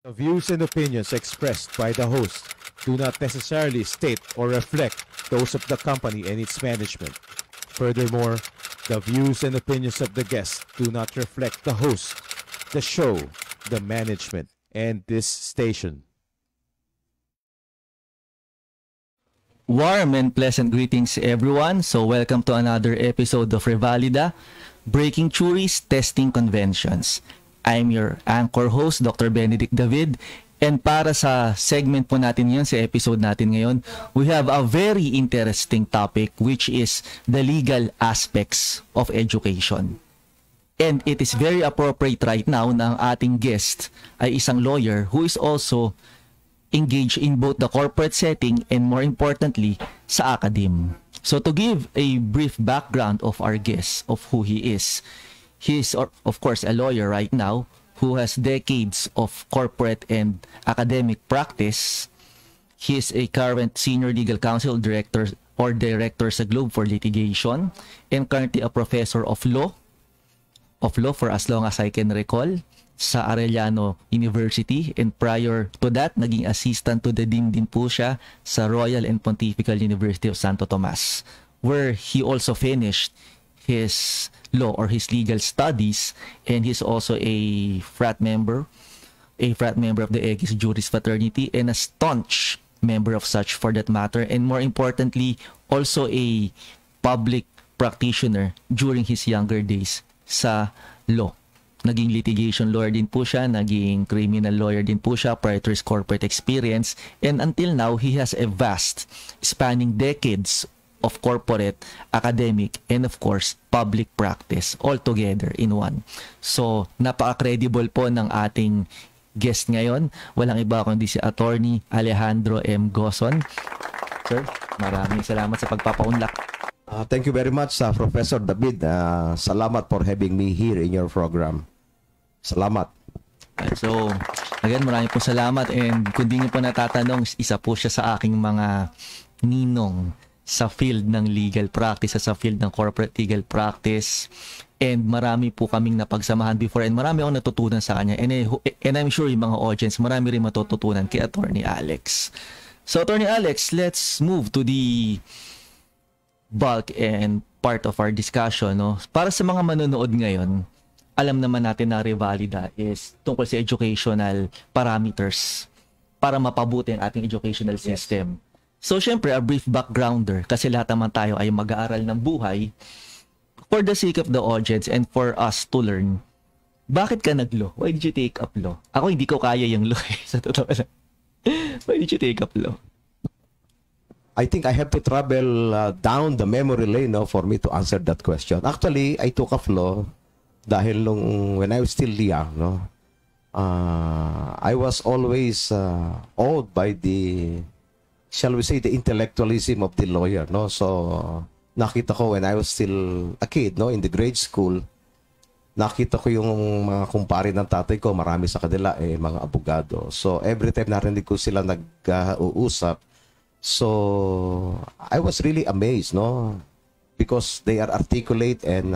The views and opinions expressed by the host do not necessarily state or reflect those of the company and its management. Furthermore, the views and opinions of the guests do not reflect the host, the show, the management, and this station. Warm and pleasant greetings everyone. So welcome to another episode of Revalida, Breaking Theories, Testing Conventions. I'm your anchor host, Dr. Benedict David. And para sa segment po natin ngayon, sa episode natin ngayon, we have a very interesting topic which is the legal aspects of education. And it is very appropriate right now na ang ating guest ay isang lawyer who is also engaged in both the corporate setting and more importantly, sa academe. So to give a brief background of our guest, of who he is of course a lawyer right now who has decades of corporate and academic practice. He is a current senior legal counsel director sa Globe for Litigation and currently a professor of law for as long as I can recall sa Arellano University, and prior to that naging assistant to the dean din po siya sa Royal and Pontifical University of Santo Tomas, where he also finished his law or his legal studies, and he's also a frat member of the Aegis Juris Fraternity and a staunch member of such for that matter, and more importantly also a public practitioner during his younger days sa law. Naging litigation lawyer din po siya, naging criminal lawyer din po siya prior to his corporate experience, and until now he has a vast spanning decades of corporate, academic, and of course, public practice all together in one. So, napaka-credible po ng ating guest ngayon. Walang iba kundi si Attorney Alejandro M. Gozon. Sir, maraming salamat sa pagpapaunlak. Thank you very much, Professor David. Salamat for having me here in your program. Salamat. So, again, maraming po salamat, and kung di niyo po natatanong, isa po siya sa aking mga ninong sa field ng legal practice, sa field ng corporate legal practice, and marami po kaming napagsamahan before, and marami akong natutunan sa kanya, and I'm sure yung mga audience marami rin matututunan kay Attorney Alex. So Attorney Alex, let's move to the bulk and part of our discussion, no? Para sa mga manonood ngayon, alam naman natin na Revalida is tungkol sa educational parameters para mapabuti ang ating educational system. So, syempre, a brief backgrounder, kasi lahat naman tayo ay mag-aaral ng buhay. For the sake of the audience and for us to learn, bakit ka nag-law? Why did you take up law? Ako, hindi ko kaya yung law sa totoo lang. Why did you take up law? I think I have to travel down the memory lane for me to answer that question. Actually, I took up law dahil when I was still young, I was always awed by shall we say, the intellectualism of the lawyer, no? So, nakita ko when I was still a kid, in the grade school, nakita ko yung mga kumpare ng tatay ko, marami sa kanila, mga abogado. So, every time narinig ko sila nag-uusap, so, I was really amazed, no? Because they are articulate, and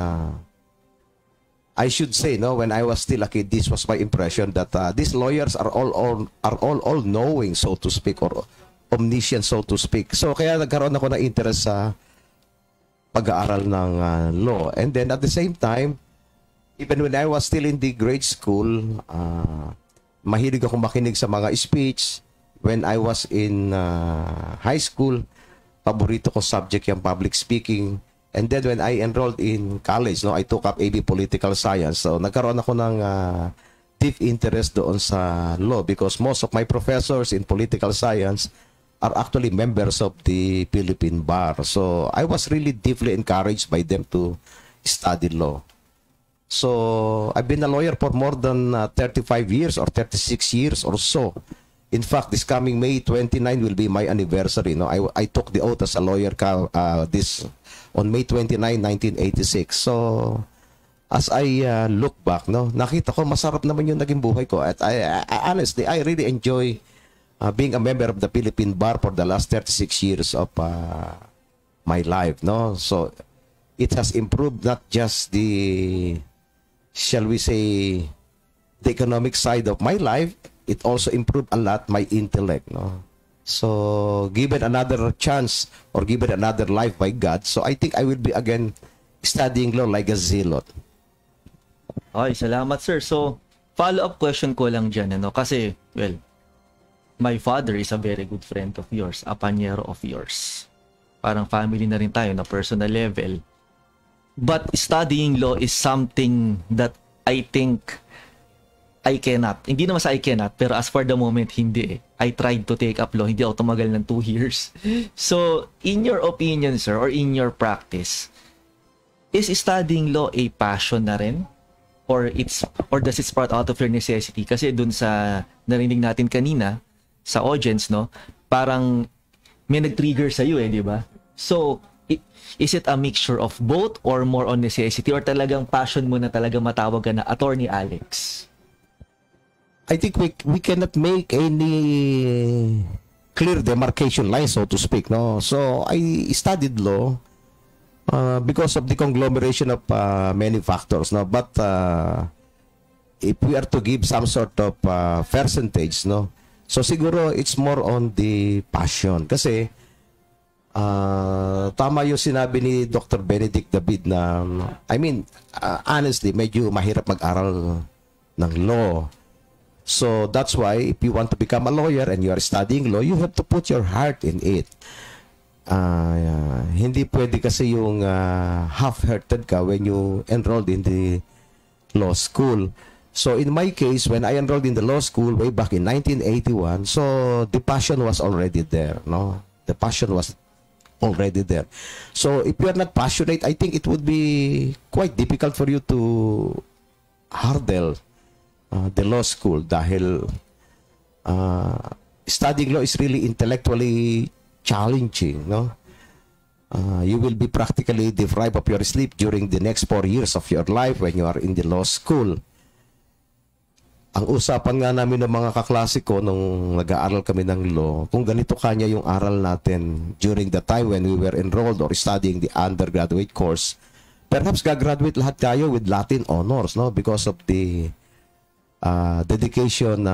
I should say, when I was still a kid, this was my impression that these lawyers are all knowing, so to speak, or omniscient, so to speak. So, kaya nagkaroon ako ng interest sa pag-aaral ng law. And then, at the same time, even when I was still in the grade school, mahilig ako makinig sa mga speech. When I was in high school, paborito ko subject yung public speaking. And then, when I enrolled in college, I took up AB Political Science. So, nagkaroon ako ng deep interest doon sa law because most of my professors in political science are actually members of the Philippine Bar. So, I was really deeply encouraged by them to study law. So, I've been a lawyer for more than 35 years or 36 years or so. In fact, this coming May 29 will be my anniversary. I took the oath as a lawyer on May 29, 1986. So, as I look back, nakita ko masarap naman yung naging buhay ko. At honestly, I really enjoy being a member of the Philippine Bar for the last 36 years of my life. So, it has improved not just the, shall we say, the economic side of my life, it also improved a lot my intellect, no? So, given another chance or given another life by God, so I think I will be again studying law like a zealot. Okay, salamat sir. So, follow-up question ko lang dyan, ano? Kasi, well, my father is a very good friend of yours, a panyero of yours. Parang family na rin tayo na personal level. But studying law is something that I think I cannot. Hindi naman sa I cannot, pero as for the moment, hindi eh. I tried to take up law, hindi ako tumagal ng 2 years. So, in your opinion, sir, or in your practice, is studying law a passion na rin? Or does it sprout out of your necessity? Kasi dun sa narinig natin kanina, sa audience, no, parang may nag-trigger sa'yo eh, di ba? So, is it a mixture of both or more on necessity? Or talagang passion mo na talaga matawag ka na Attorney Alex? I think we cannot make any clear demarcation line, so to speak, no? So I studied law because of the conglomeration of many factors, no? But if we are to give some sort of percentage, no? So siguro it's more on the passion. Kasi tama yung sinabi ni Dr. Benedict David na, I mean, honestly, medyo mahirap mag-aral ng law. So that's why if you want to become a lawyer and you are studying law, you have to put your heart in it. Hindi pwede kasi yung half-hearted ka when you enrolled in the law school. So in my case, when I enrolled in the law school way back in 1981, so the passion was already there, no? The passion was already there. So if you are not passionate, I think it would be quite difficult for you to hurdle the law school dahil studying law is really intellectually challenging, no? You will be practically deprived of your sleep during the next 4 years of your life when you are in the law school. Ang usapan nga namin ng mga kaklase ko nung nag-aaral kami ng law, kung ganito kanya yung aral natin during the time when we were enrolled or studying the undergraduate course, perhaps gagraduate lahat tayo with Latin honors, no? Because of the dedication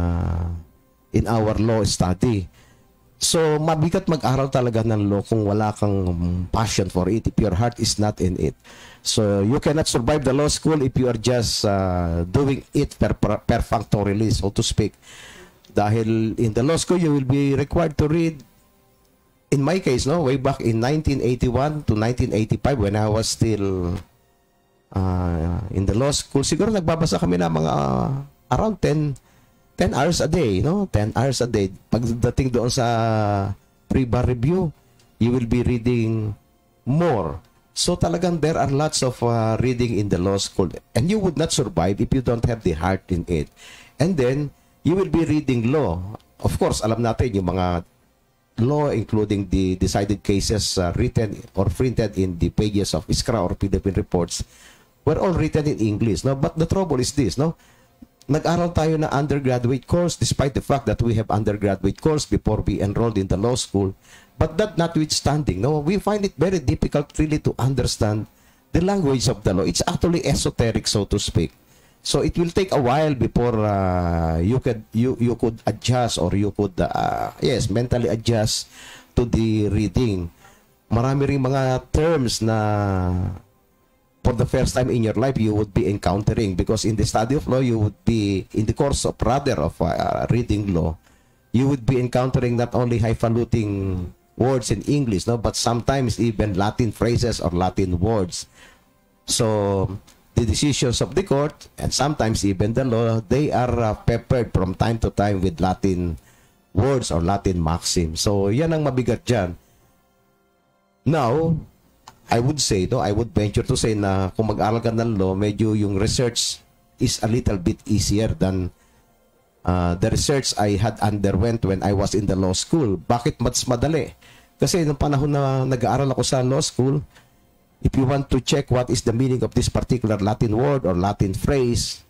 in our law study. So, mabigat mag-aral talaga ng law kung wala kang passion for it, if your heart is not in it. So, you cannot survive the law school if you are just doing it perfunctorily, so to speak. Dahil in the law school, you will be required to read, in my case, no, way back in 1981 to 1985 when I was still in the law school, siguro nagbabasa kami na mga around 10 hours a day, no? 10 hours a day. Pagdating doon sa pre-bar review, you will be reading more. So talagang there are lots of reading in the law school. And you would not survive if you don't have the heart in it. And then, you will be reading law. Of course, alam natin yung mga law, including the decided cases written or printed in the pages of Iskra or Philippine Reports, were all written in English, no? But the trouble is this, no? Nag-aral tayo na undergraduate course despite the fact that we have undergraduate course before we enrolled in the law school. But that notwithstanding, no, we find it very difficult really to understand the language of the law. It's actually esoteric, so to speak. So it will take a while before you could adjust or you could mentally adjust to the reading. Marami ring mga terms na for the first time in your life you would be encountering, because in the study of law you would be in the course of reading law, you would be encountering not only highfalutin words in English, no, but sometimes even Latin phrases or Latin words. So the decisions of the court and sometimes even the law, they are peppered from time to time with Latin words or Latin maxims. So yan ang mabigat dyan. Now, I would say, no, I would venture to say na kung mag-aral ka ng law, medyo yung research is a little bit easier than the research I had underwent when I was in the law school. Bakit mas madali? Kasi nung panahon na nag-aaral ako sa law school, if you want to check what is the meaning of this particular Latin word or Latin phrase,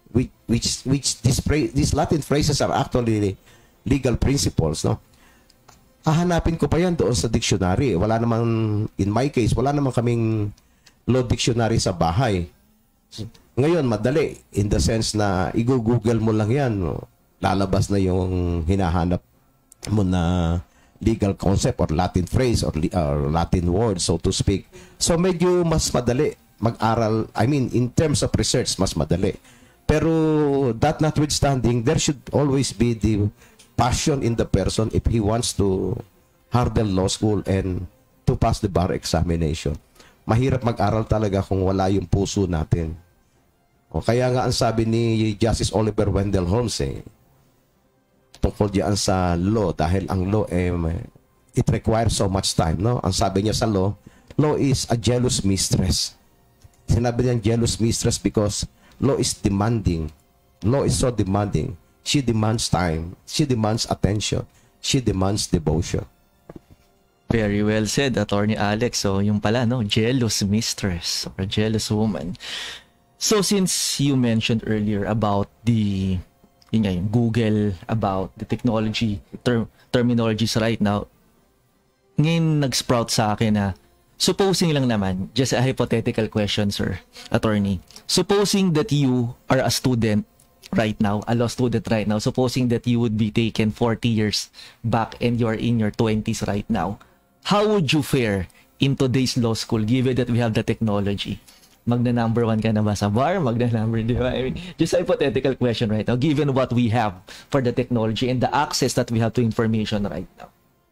these Latin phrases are actually legal principles, no? Hahanapin ko pa yan doon sa dictionary. Wala namang, in my case, wala namang kaming law dictionary sa bahay. Ngayon, madali. In the sense na i-google mo lang yan. lalabas na yung hinahanap mo na legal concept or Latin phrase or Latin word, so to speak. So medyo mas madali mag-aral, I mean, in terms of research, mas madali. Pero that notwithstanding, there should always be the passion in the person if he wants to hurdle law school and to pass the bar examination. Mahirap mag-aral talaga kung wala yung puso natin. O kaya nga ang sabi ni Justice Oliver Wendell Holmes tungkol diyan sa law, dahil ang law it requires so much time, no? Ang sabi niya sa law is a jealous mistress. Sinabi niya jealous mistress because law is demanding. Law is so demanding. She demands time. She demands attention. She demands devotion. Very well said, Attorney Alex. So, yung pala, no? Jealous mistress or jealous woman. So, since you mentioned earlier about the yung Google, about the technology, terminologies right now, ngayon nag-sprout sa akin na, supposing lang naman, just a hypothetical question, sir, attorney. Supposing that you are a student right now, a law student right now, supposing that you would be taken 40 years back and you're in your 20s right now, how would you fare in today's law school given that we have the technology? Magna-number 1 ka na ba sa bar? Magna-number, di ba? I mean, just a hypothetical question right now, given what we have for the technology and the access that we have to information right now.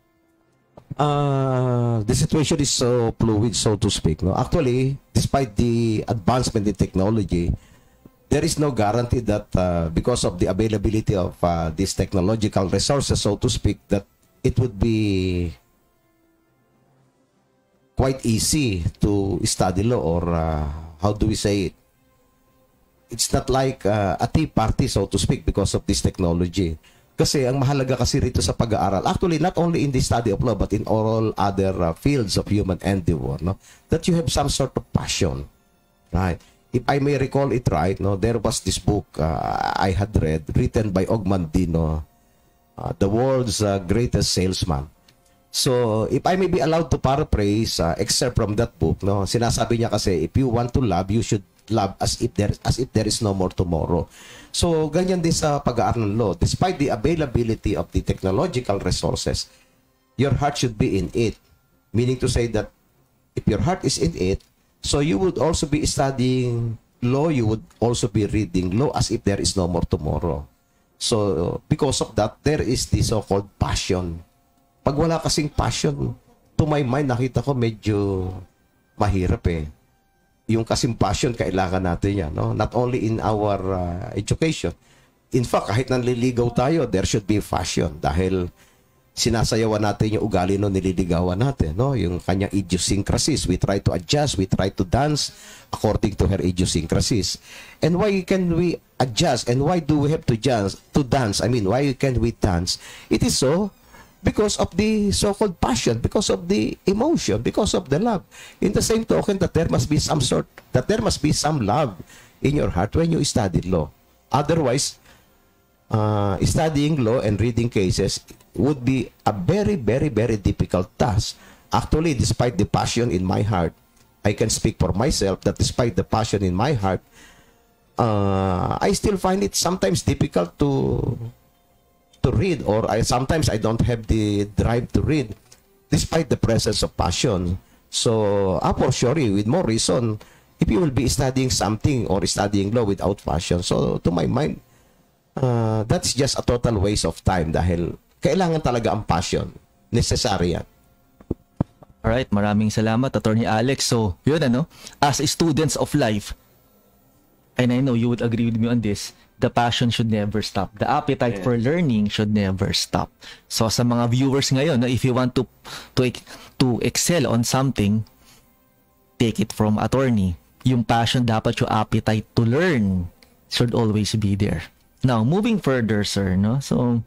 The situation is so fluid, so to speak. No? Actually, despite the advancement in technology, there is no guarantee that because of the availability of these technological resources, so to speak, that it would be quite easy to study law, or how do we say it? It's not like a tea party, so to speak, because of this technology. Kasi ang mahalaga kasi rito sa pag-aaral, actually not only in the study of law but in all other fields of human endeavor, no, that you have some sort of passion, right? If I may recall it right, no, there was this book I had read, written by Ogmandino, The World's Greatest Salesman. So, if I may be allowed to paraphrase, excerpt from that book, no, sinasabi niya kasi, if you want to love, you should love as if there is no more tomorrow. So, ganyan din sa pag-aaral ng law. Despite the availability of the technological resources, your heart should be in it. Meaning to say that if your heart is in it, so you would also be studying law, you would also be reading law as if there is no more tomorrow. So, because of that, there is the so-called passion. Pag wala kasing passion, to my mind, nakita ko medyo mahirap Yung kasing passion, kailangan natin yan. No? Not only in our education. In fact, kahit nanliligaw tayo, there should be passion. Dahil sinasayawan natin yung ugali no nililigawan natin. No? Yung kanyang idiosyncrasies. We try to adjust, we try to dance according to her idiosyncrasies. And why can we adjust? And why do we have to dance? I mean, why can we dance? It is so because of the so-called passion, because of the emotion, because of the love. In the same token, that there must be some love in your heart when you study law. Otherwise, studying law and reading cases would be a very, very, very difficult task. Actually, despite the passion in my heart, I can speak for myself that despite the passion in my heart, I still find it sometimes difficult to read, or sometimes I don't have the drive to read despite the presence of passion. So, for sure, with more reason, if you will be studying something or studying law without passion, so to my mind, that's just a total waste of time dahil kailangan talaga ang passion. Necessary yan. Alright, maraming salamat, Attorney Alex. So, yun as students of life, and I know you would agree with me on this, the passion should never stop. The appetite for learning should never stop. So sa mga viewers ngayon, if you want to excel on something, take it from attorney. Yung passion, dapat yung appetite to learn should always be there. Now, moving further, sir, so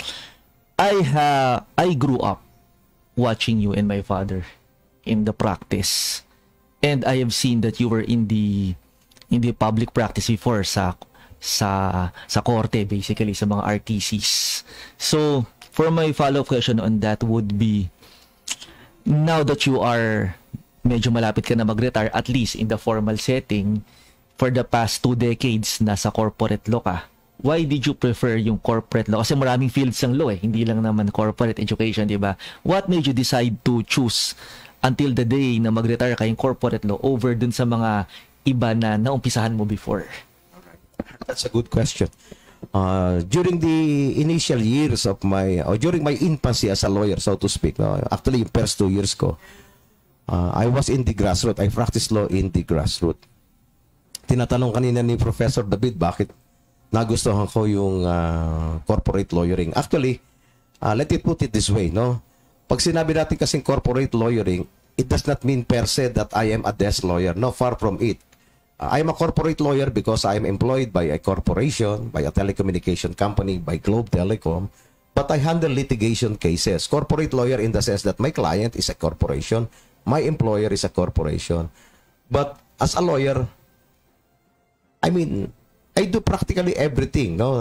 I grew up watching you and my father in the practice, and I have seen that you were in the public practice before sa korte, basically sa mga RTCs. So for my follow-up question on that would be, now that you are medyo malapit ka na mag-retire, at least in the formal setting, for the past 2 decades nasa corporate law ka, why did you prefer yung corporate law? Kasi maraming fields ng law eh, hindi lang naman corporate education, di ba? What made you decide to choose until the day na mag-retire ka yung corporate law over dun sa mga iba na naumpisahan mo before? That's a good question. During the initial years of during my infancy as a lawyer, so to speak, no, actually yung first 2 years ko, I was in the grassroots. I practiced law in the grassroots. Tinatanong kanina ni Professor David, bakit nagustuhan ko yung corporate lawyering? Actually, let me put it this way, no? Pag sinabi natin kasing corporate lawyering, it does not mean per se that I am a desk lawyer. No, far from it. I am a corporate lawyer because I am employed by a corporation, by a telecommunication company, by Globe Telecom, but I handle litigation cases. Corporate lawyer in the sense that my client is a corporation, my employer is a corporation. But as a lawyer, I mean, I do practically everything, no?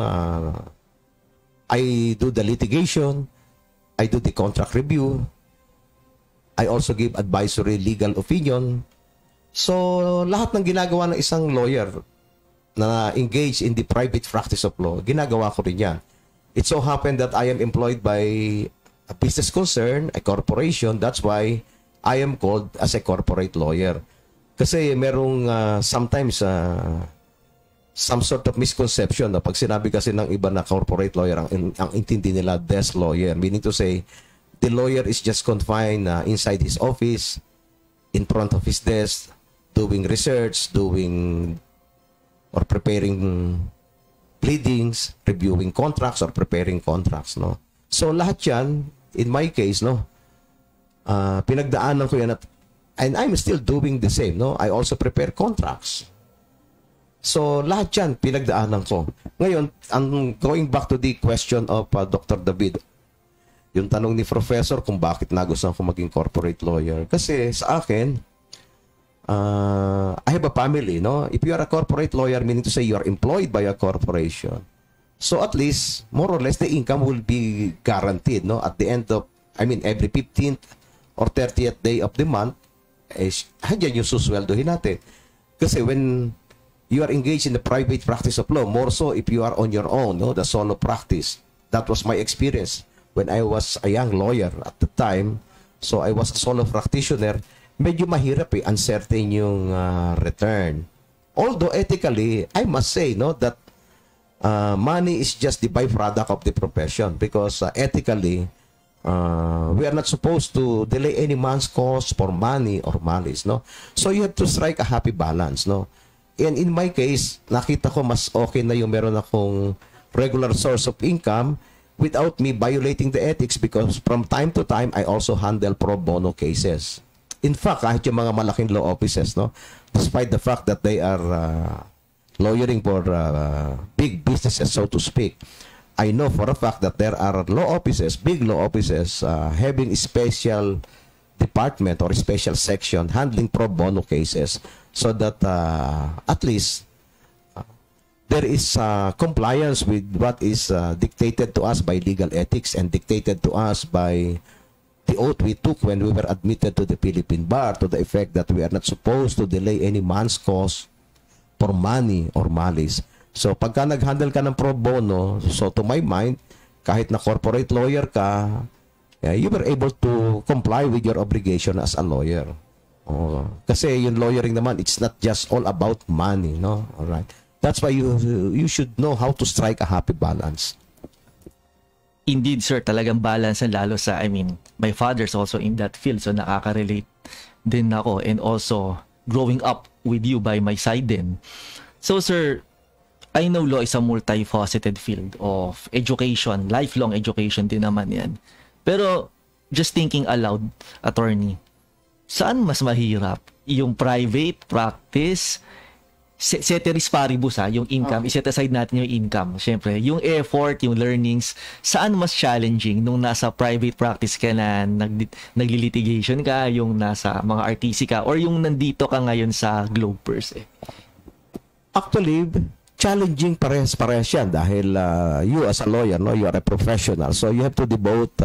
I do the litigation, I do the contract review, I also give advisory legal opinion. So, lahat ng ginagawa ng isang lawyer na engaged in the private practice of law, ginagawa ko rin yan. It so happened that I am employed by a business concern, a corporation. That's why I am called as a corporate lawyer. Kasi merong sometimes some sort of misconception na pag sinabi kasi ng iba na corporate lawyer, ang intindi nila desk lawyer. Meaning to say, the lawyer is just confined inside his office, in front of his desk, doing research, doing or preparing pleadings, reviewing contracts or preparing contracts, no? So lahat yan, in my case, no, pinagdaanan ko yan and I'm still doing the same, no? I also prepare contracts. So lahat yan, pinagdaanan ko. Ngayon, going back to the question of Dr. David, yung tanong ni Professor kung bakit nagustuhan ko maging corporate lawyer. Kasi sa akin, I have a family, no? If you are a corporate lawyer, meaning to say you are employed by a corporation. So at least, more or less, the income will be guaranteed, no? At the end of, every 15th or 30th day of the month, handyan yung susweldohin natin. Kasi when you are engaged in the private practice of law, more so if you are on your own, no? The solo practice. That was my experience when I was a young lawyer at the time. So I was a solo practitioner. Medyo mahirap uncertain yung return. Although ethically, I must say, no, that money is just the byproduct of the profession because ethically, we are not supposed to delay any man's cause for money or malice, no? So you have to strike a happy balance, no? And in my case, nakita ko mas okay na yung meron akong regular source of income without me violating the ethics because from time to time, I also handle pro bono cases. In fact, kahit yung mga malaking law offices, no, despite the fact that they are lawyering for big businesses, so to speak, I know for a fact that there are law offices, big law offices, having a special department or a special section handling pro bono cases so that at least there is compliance with what is dictated to us by legal ethics and dictated to us by the oath we took when we were admitted to the Philippine Bar, to the effect that we are not supposed to delay any man's cause for money or malice. So pagka nag-handle ka ng pro bono, so to my mind, kahit na corporate lawyer ka, you were able to comply with your obligation as a lawyer. Kasi yung lawyering naman, it's not just all about money, no? All right. That's why you should know how to strike a happy balance. Indeed, sir, talagang balance lalo sa, my father's also in that field, so nakaka-relate din ako, and also growing up with you by my side din. So, sir, I know law is a multifaceted field of education, lifelong education din naman yan. Pero, just thinking aloud, attorney, saan mas mahirap? Yung private practice, ceteris paribus yung income, iset aside natin yung income. Siyempre, yung effort, yung learnings, saan mas challenging nung nasa private practice ka na naglilitigation ka, yung nasa mga RTC ka, or yung nandito ka ngayon sa Globe per se? Actually, challenging parehas yan dahil you as a lawyer, no, you are a professional. So you have to devote,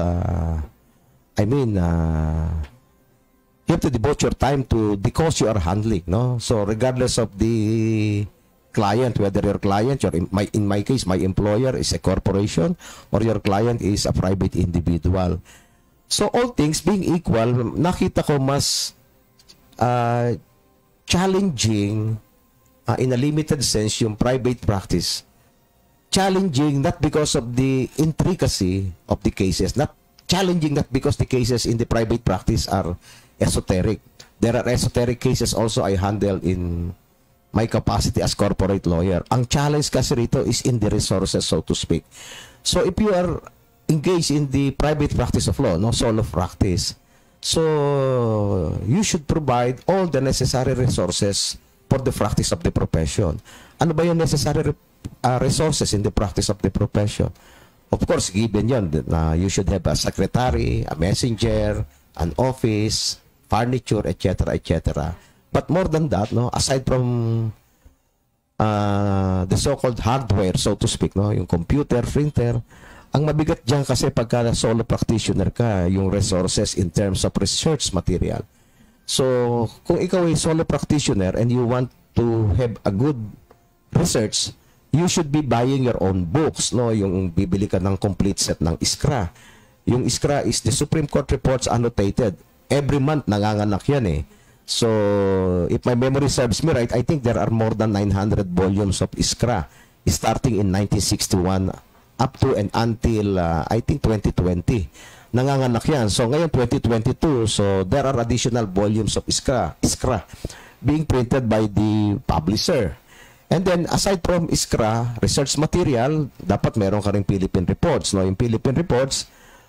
you have to devote your time to the cause you are handling, no? So regardless of the client, whether your client, in my case, my employer is a corporation or your client is a private individual. So all things being equal, nakita ko mas challenging in a limited sense yung private practice. Challenging not because of the intricacy of the cases, not challenging not because the cases in the private practice are esoteric. There are esoteric cases also I handle in my capacity as corporate lawyer. Ang challenge kasi rito is in the resources, so to speak. So if you are engaged in the private practice of law, no solo practice, so you should provide all the necessary resources for the practice of the profession. Ano ba yung necessary resources in the practice of the profession? Of course, given yun, you should have a secretary, a messenger, an office, furniture, etc., etc. But more than that, no, aside from the so-called hardware, so to speak, no, yung computer, printer, ang mabigat dyan kasi pagka solo practitioner ka, yung resources in terms of research material. So, kung ikaw ay solo practitioner and you want to have a good research, you should be buying your own books, no? Yung bibili ka ng complete set ng ISCRA. Yung ISCRA is the Supreme Court Reports Annotated. Every month nanganganak yan eh. So, if my memory serves me right, I think there are more than 900 volumes of ISCRA starting in 1961 up to and until I think 2020. Nanganganak yan. So ngayon 2022, so there are additional volumes of ISCRA being printed by the publisher. And then aside from ISCRA, research material, dapat meron ka ring Philippine Reports. No? Yung Philippine Reports,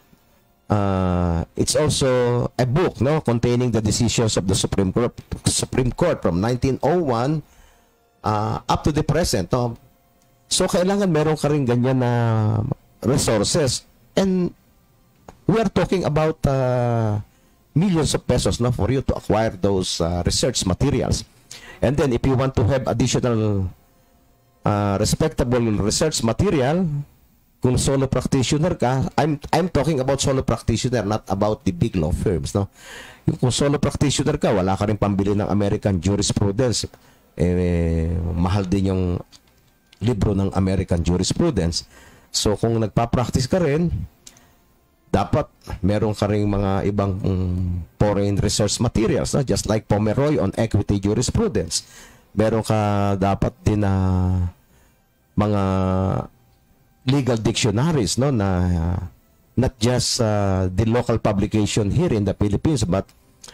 it's also a book, no, containing the decisions of the Supreme Court from 1901 up to the present. No? So kailangan meron ka ring ganyan na resources. And we are talking about millions of pesos, no, for you to acquire those research materials. And then if you want to have additional respectable research material, kung solo practitioner ka, I'm talking about solo practitioner, not about the big law firms, no. Yung kung solo practitioner ka, wala ka rin pambili ng American jurisprudence, mahal din yung libro ng American jurisprudence. So kung nagpa-practice ka rin, dapat meron ka ring mga ibang foreign research materials, no? Just like Pomeroy on equity jurisprudence. Meron ka dapat din na mga legal dictionaries, no, na not just the local publication here in the Philippines, but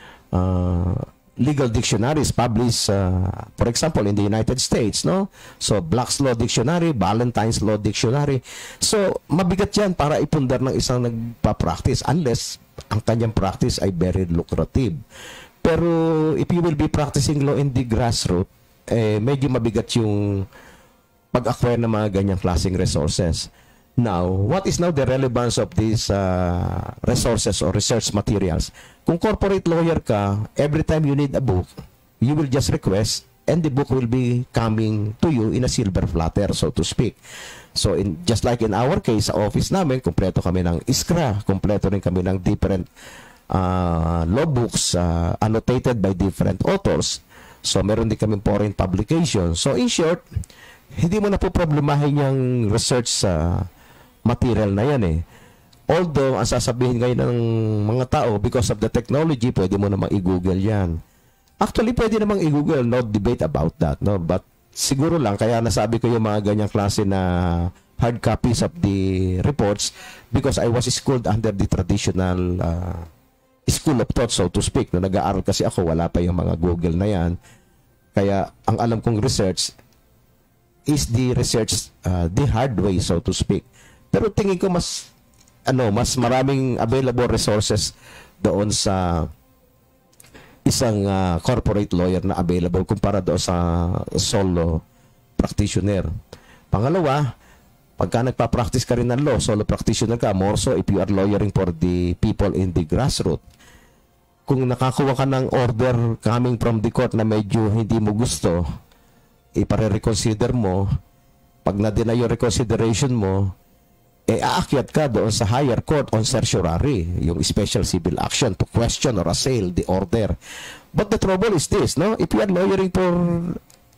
legal dictionaries published, for example, in the United States, no? So, Black's Law Dictionary, Ballantyne's Law Dictionary. So, mabigat yan para ipundar ng isang nagpa-practice unless ang kanyang practice ay very lucrative. Pero, if you will be practicing law in the grassroots, medyo mabigat yung pag-acquire ng mga ganyang klaseng resources. Now, what is now the relevance of these resources or research materials? Kung corporate lawyer ka, every time you need a book, you will just request and the book will be coming to you in a silver platter, so to speak. So, just like in our case, sa office namin, kompleto kami ng ISCRA, kompleto rin kami ng different law books annotated by different authors. So, meron din kami foreign publication. So, in short, hindi mo na po problemahin yung research material na yan eh. Although, ang sasabihin ngayon ng mga tao, because of the technology, pwede mo namang i-google yan. Actually, pwede namang i-google, no debate about that, no? But siguro lang, kaya nasabi ko yung mga ganyang klase na hard copies of the reports because I was schooled under the traditional school of thought, so to speak. No, nag-aaral kasi ako, wala pa yung mga Google na yan. Kaya, ang alam kong research is the research the hard way, so to speak. Pero tingin ko mas maraming available resources doon sa isang corporate lawyer na available kumpara doon sa solo practitioner. Pangalawa, pagka nagpa-practice ka rin ng law, solo practitioner ka, more so if you are lawyering for the people in the grassroots. Kung nakakuha ka ng order coming from the court na medyo hindi mo gusto, ipare-reconsider mo, pag na-deny yung reconsideration mo, aakyat ka doon sa higher court on certiorari, yung special civil action to question or assail the order. But the trouble is this, no? If you are lawyering for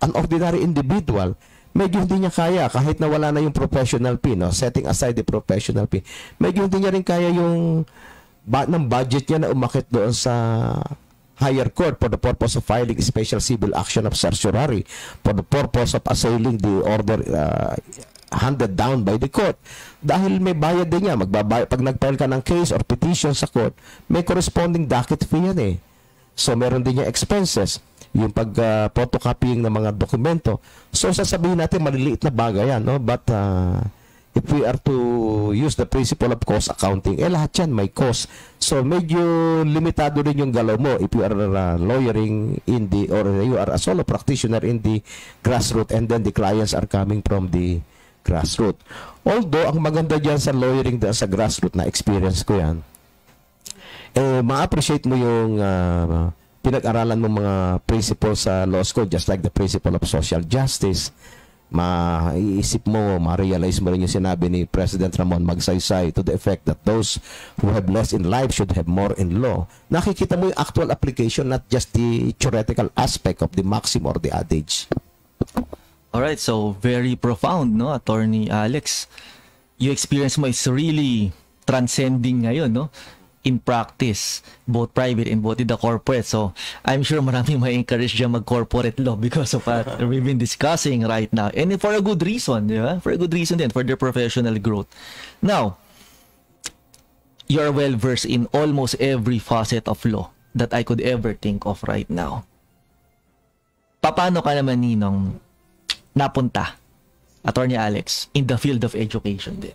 an ordinary individual, medyo hindi niya kaya kahit na wala na yung professional fee, no? Setting aside the professional fee. Medyo hindi niya rin kaya yung ng budget niya na umakit doon sa higher court for the purpose of filing special civil action of certiorari, for the purpose of assailing the order handed down by the court. Dahil may bayad din niya, magbabayad pag nag-file ka ng case or petition sa court, may corresponding docket fee yan eh. So meron din niya expenses, yung pag photocopying ng mga dokumento. So sasabihin natin maliliit na bagay yan, no? But if we are to use the principle of cost accounting, lahat yan may cost. So medyo limitado rin yung galaw mo if you are lawyering in the, or you are a solo practitioner in the grassroots, and then the clients are coming from the grassroots. Although ang maganda dyan sa lawyering sa grassroots, na experience ko yan, ma-appreciate mo yung pinag-aralan mo mga principles sa law school, just like the principle of social justice. Maiisip mo, ma-realize mo rin yung sinabi ni President Ramon Magsaysay to the effect that those who have less in life should have more in law. Nakikita mo yung actual application, not just the theoretical aspect of the maxim or the adage. Alright, so very profound, no, Attorney Alex. Yung experience mo is really transcending ngayon, no? In practice, both private and both in the corporate. So, I'm sure maraming ma-encourage dyan mag-corporate law because of what we've been discussing right now. And for a good reason, di ba? For a good reason din, for their professional growth. Now, you're well-versed in almost every facet of law that I could ever think of right now. Paano ka naman, Ninong, napunta, Attorney Alex, in the field of education din?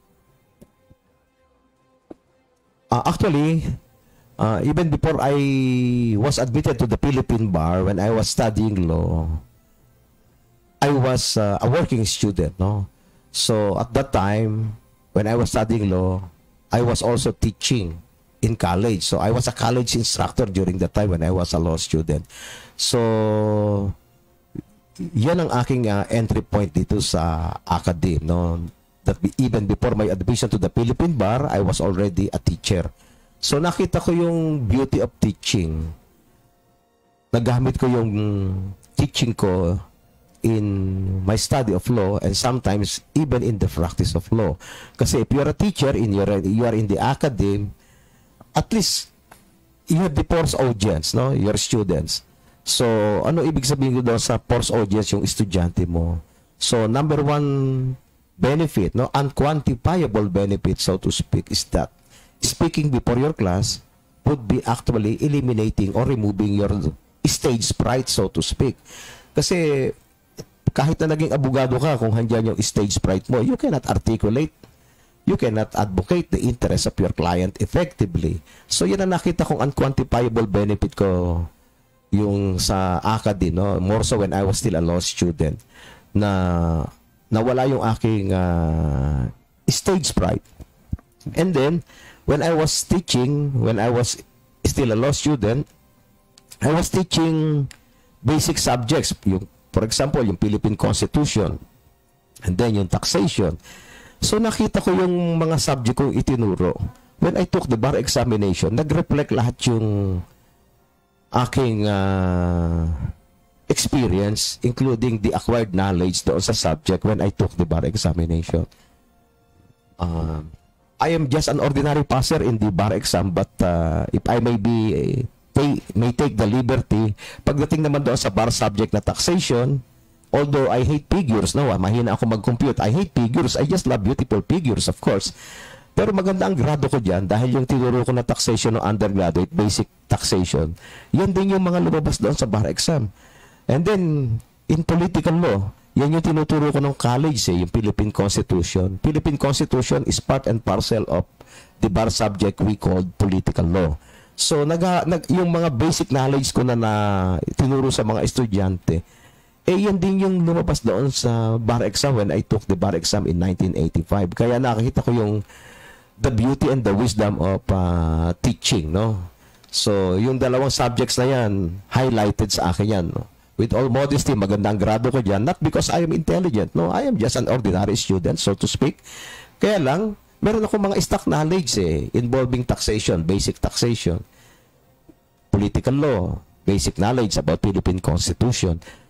Actually, even before I was admitted to the Philippine Bar, when I was studying law, I was a working student, no? So at that time, when I was studying law, I was also teaching in college. So I was a college instructor during that time when I was a law student. So yan ang aking entry point dito sa academe, no? That even before my admission to the Philippine Bar, I was already a teacher. So nakita ko yung beauty of teaching. Nagamit ko yung teaching ko in my study of law, and sometimes even in the practice of law. Kasi if you are a teacher, you are in the academe, at least you have the first audience, no? Your students. So ano ibig sabihin ko daw sa first audience, yung estudyante mo? So number one benefit, no, unquantifiable benefit, so to speak, is that speaking before your class would be actually eliminating or removing your stage fright, so to speak. Kasi kahit na naging abogado ka, kung handyan yung stage fright mo, you cannot articulate, you cannot advocate the interest of your client effectively. So yan ang nakita kong unquantifiable benefit ko yung sa academe, no, more so when I was still a law student, na nawala yung aking stage fright. And then, when I was teaching, when I was still a law student, I was teaching basic subjects. Yung, for example, yung Philippine Constitution, and then yung taxation. So, nakita ko yung mga subject kong itinuro. When I took the bar examination, nag-reflect lahat yung aking experience, including the acquired knowledge doon sa subject when I took the bar examination. I am just an ordinary passer in the bar exam, but if I may take the liberty, pagdating naman doon sa bar subject na taxation, although I hate figures, no, mahina ako mag-compute, I hate figures, I just love beautiful figures, of course. Pero maganda ang grado ko dyan dahil yung tinuro ko na taxation ng undergraduate, basic taxation, yan din yung mga lumabas doon sa bar exam. And then, in political law, yan yung tinuturo ko ng college, yung Philippine Constitution. Philippine Constitution is part and parcel of the bar subject we called political law. So, yung mga basic knowledge ko na tinuro sa mga estudyante, yan din yung lumabas doon sa bar exam when I took the bar exam in 1985. Kaya nakikita ko yung the beauty and the wisdom of teaching, no? So, yung dalawang subjects na yan, highlighted sa akin yan, no? With all modesty, magandang grado ko dyan, not because I am intelligent, no? I am just an ordinary student, so to speak. Kaya lang, meron ako mga stock knowledge involving taxation, basic taxation, political law, basic knowledge about Philippine Constitution.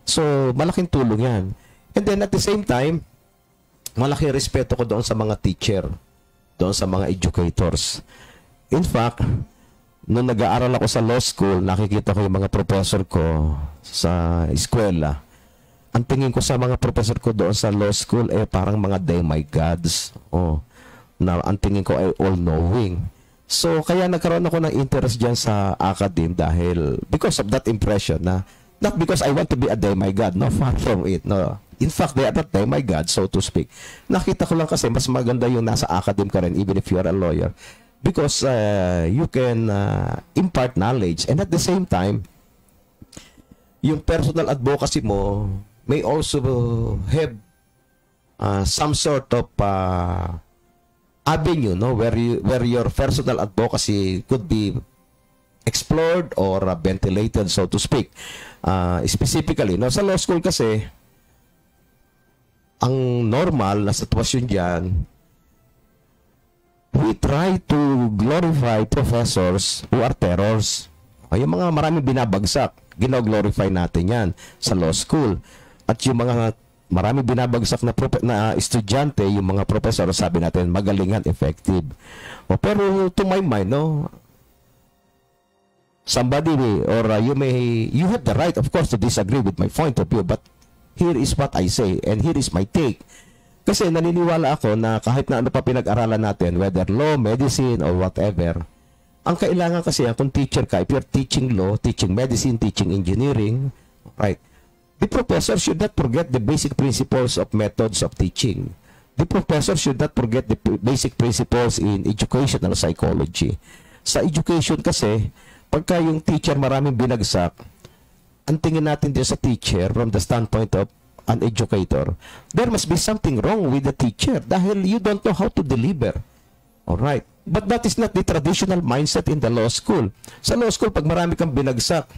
So, malaking tulong yan. And then at the same time, malaki respeto ko doon sa mga teacher, doon sa mga educators. In fact, nung nag-aaral ako sa law school, nakikita ko yung mga professor ko sa eskwela. Ang tingin ko sa mga professor ko doon sa law school, parang mga demigods. Na ang tingin ko ay all-knowing. So, kaya nagkaroon ako ng interest dyan sa academe dahil because of that impression na not because I want to be a demigod, no, far from it, no. In fact, they are not demigod, so to speak. Nakita ko lang kasi mas maganda yung nasa academe ka rin, even if you are a lawyer, because you can impart knowledge, and at the same time, yung personal advocacy mo may also have some sort of avenue, no, where your personal advocacy could be explored or ventilated, so to speak. Specifically, no, sa law school kasi, ang normal na sitwasyon dyan, we try to glorify professors who are terrors. Yung mga maraming binabagsak, gino-glorify natin yan sa law school. At yung mga maraming binabagsak na estudyante, yung mga professor, sabi natin, magalingan, effective. Pero to my mind, no, somebody or you have the right, of course, to disagree with my point of view, but here is what I say and here is my take. Kasi naniniwala ako na kahit na ano pa pinag-aralan natin, whether law, medicine, or whatever, ang kailangan kasi kung teacher ka, if you're teaching law, teaching medicine, teaching engineering, right, the professor should not forget the basic principles of methods of teaching. The professor should not forget the basic principles in educational psychology. Sa education kasi, pagka yung teacher maraming binagsak, ang tingin natin din sa teacher from the standpoint of an educator, there must be something wrong with the teacher dahil you don't know how to deliver. Alright. But that is not the traditional mindset in the law school. Sa law school, pag marami kang binagsak,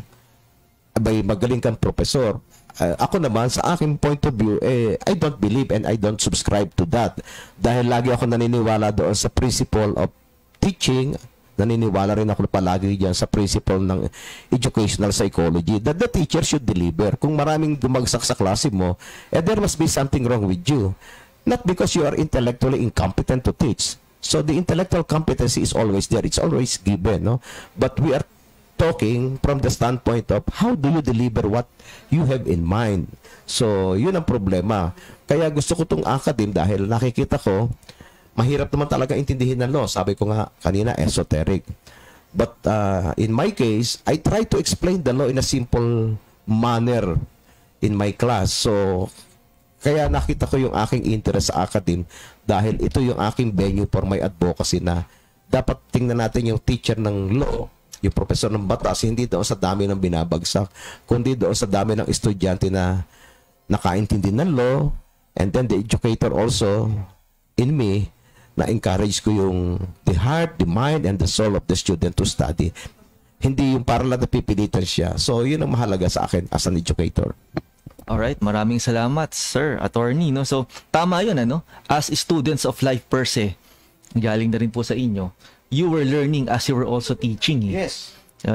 abay, magaling kang professor. Ako naman, sa aking point of view, I don't believe and I don't subscribe to that. Dahil lagi ako naniniwala doon sa principle of teaching. Naniniwala rin ako palagi dyan sa principle ng educational psychology that the teacher should deliver. Kung maraming dumagsak sa klase mo, there must be something wrong with you. Not because you are intellectually incompetent to teach. So the intellectual competency is always there. It's always given, no? But we are talking from the standpoint of how do you deliver what you have in mind. So yun ang problema. Kaya gusto ko itong academe dahil nakikita ko mahirap naman talaga intindihin ng law. Sabi ko nga kanina, esoteric. But in my case, I try to explain the law in a simple manner in my class. So, kaya nakita ko yung aking interest sa academe dahil ito yung aking venue for my advocacy na dapat tingnan natin yung teacher ng law, yung professor ng batas, hindi doon sa dami ng binabagsak, kundi doon sa dami ng estudyante na nakaintindi ng law, and then the educator also in me, na-encourage ko yung the heart, the mind, and the soul of the student to study. Hindi yung para lang napipilitan siya. So, yun ang mahalaga sa akin as an educator. Alright, maraming salamat, Sir Attorney. No? So, tama yun, ano? As students of life per se, galing na rin po sa inyo, you were learning as you were also teaching. Eh. Yes.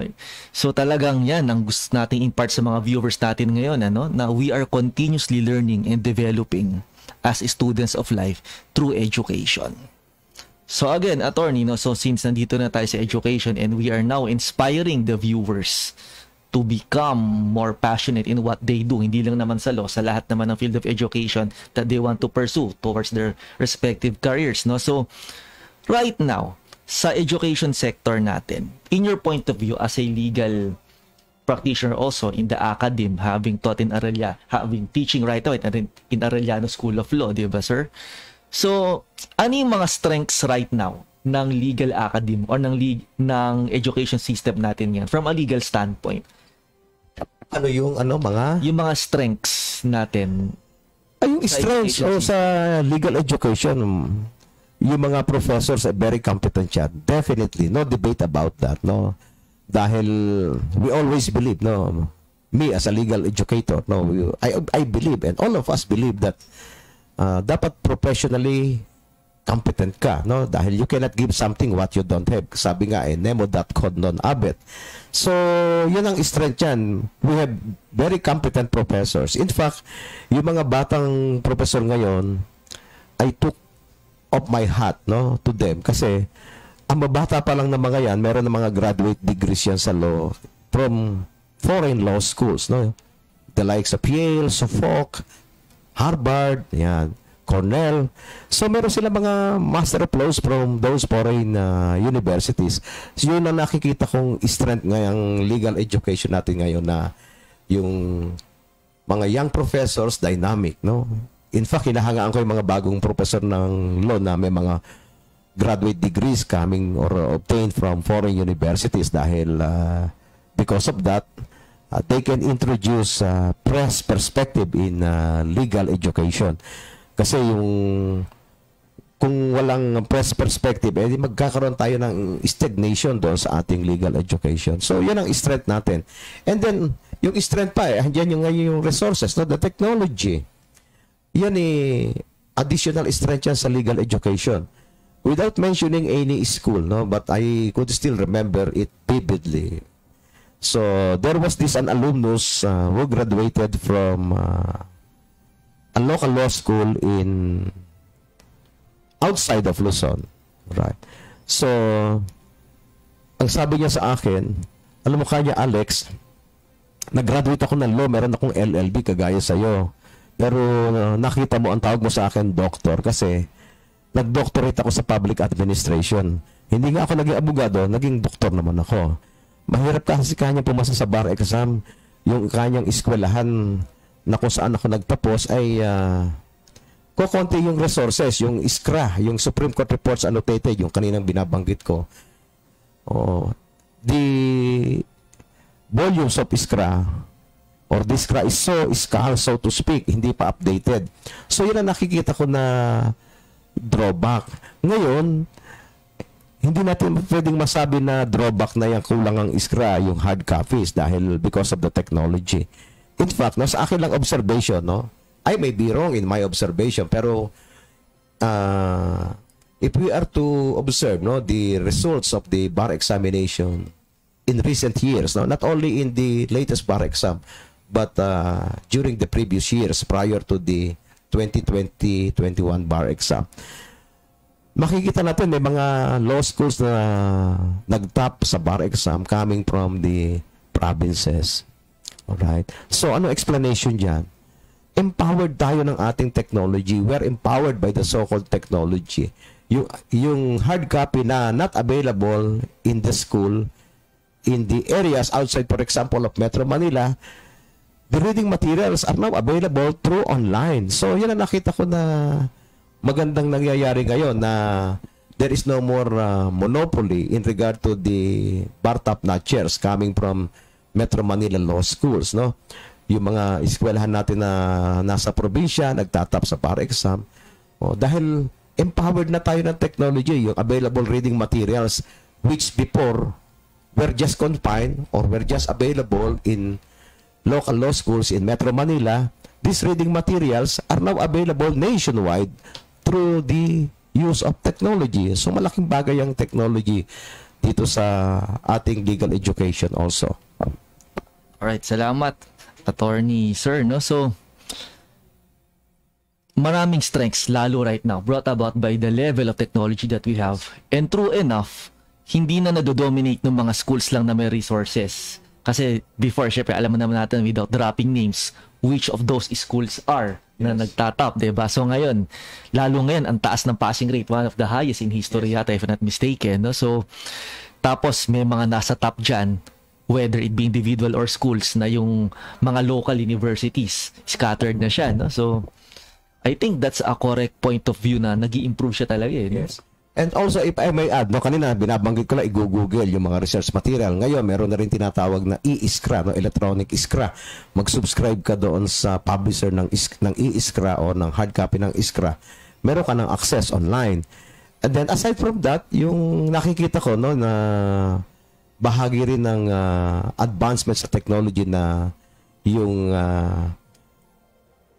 So, talagang yan ang gusto nating impart sa mga viewers natin ngayon, ano? Na we are continuously learning and developing as students of life through education. So again, attorney, no, so since nandito na tayo sa education and we are now inspiring the viewers to become more passionate in what they do, hindi lang naman sa law, sa lahat naman ng field of education that they want to pursue towards their respective careers, no? So right now, sa education sector natin, in your point of view as a legal practitioner also in the academe, having taught in Arellano, having teaching right away in Arellano School of Law, di ba, sir? So, ano yung mga strengths right now ng legal academe or ng education system natin yan from a legal standpoint? Ano yung mga? Yung mga strengths natin. Ay, yung strengths o sa legal education, yung mga professors are very competent yan. Definitely, no debate about that, no? Dahil we always believe, no, me as a legal educator, no, I believe and all of us believe that dapat professionally competent ka, no? Dahil you cannot give something what you don't have. Sabi nga, nemo dat quod non habet. So, yun ang strength yan. We have very competent professors. In fact, yung mga batang professor ngayon, I took off my hat, no, to them. Kasi, ang mabata pa lang na mga yan, meron na mga graduate degrees yan sa law from foreign law schools, no? The likes of Yale, Suffolk, Harvard, yan, Cornell. So, meron sila mga master of laws from those foreign universities. So, yun ang nakikita kong strength ngayong legal education natin ngayon na yung mga young professors, dynamic, no? In fact, hinahangaan ko yung mga bagong professor ng law na may mga graduate degrees coming or obtained from foreign universities dahil because of that, they can introduce fresh perspective in legal education. Kasi kung walang fresh perspective, magkakaroon tayo ng stagnation doon sa ating legal education. So, yan ang strength natin. And then, yung strength pa, andyan yung resources, no? The technology. Yan additional strength yan sa legal education. Without mentioning any school, no? But I could still remember it vividly. So, there was an alumnus who graduated from a local law school outside of Luzon. Right. So, ang sabi niya sa akin, alam mo kanya, Alex, nag-graduate ako ng law, meron akong LLB kagaya sa'yo. Pero nakita mo, ang tawag mo sa akin, doctor, kasi nag-doctorate ako sa public administration. Hindi nga ako naging abogado, naging doktor naman ako. Mahirap kasi kanya pumasa sa bar exam. Yung kanyang eskwelahan na kung saan ako nagtapos ay kukonti yung resources, yung ISCRA, yung Supreme Court Reports Annotated, yung kaninang binabanggit ko. The volumes of ISCRA or DISCRA is so scarce, so to speak, hindi pa updated. So yun ang nakikita ko na drawback. Ngayon, hindi natin pwedeng masabi na drawback na yung kulang ang ISCRA, yung hard copies, dahil because of the technology. In fact, sa akin lang observation, no? I may be wrong in my observation, pero if we are to observe, no, the results of the bar examination in recent years, no, not only in the latest bar exam, but during the previous years prior to the 2020-21 bar exam, makikita natin may mga law schools na nag-top sa bar exam coming from the provinces. Alright? So, ano explanation dyan? Empowered tayo ng ating technology. We're empowered by the so-called technology. Yung hard copy na not available in the school, in the areas outside, for example, of Metro Manila, the reading materials are now available through online. So, yan ang nakita ko na magandang nangyayari ngayon na there is no more monopoly in regard to the bar top-notchers coming from Metro Manila Law Schools, no? Yung mga eskwelahan natin na nasa probinsya, nagtatap sa bar exam. Dahil empowered na tayo ng technology, yung available reading materials which before were just confined or were just available in local law schools in Metro Manila, these reading materials are now available nationwide through the use of technology. So malaking bagay ang technology dito sa ating legal education also. Alright, salamat, Attorney Sir, no? So, maraming strengths, lalo right now, brought about by the level of technology that we have. And true enough, hindi na nadodominate ng mga schools lang na may resources. Kasi before, syempre, alam mo naman natin without dropping names, which of those schools are na nagtatop, diba? So ngayon, lalo ngayon, ang taas ng passing rate, one of the highest in history yata, if not mistaken, no? So, tapos may mga nasa top dyan, whether it be individual or schools, na yung mga local universities, scattered na siya, no? So, I think that's a correct point of view na nag-i-improve siya talaga, eh. Yes. And also, if I may add, no, kanina binabanggit ko lang, i-google yung mga research material. Ngayon, meron na rin tinatawag na e-ISCRA, no, electronic ISCRA. Mag-subscribe ka doon sa publisher ng e-ISCRA o ng hard copy ng ISCRA. Meron ka ng access online. And then, aside from that, yung nakikita ko, no, na bahagi rin ng advancement sa technology na yung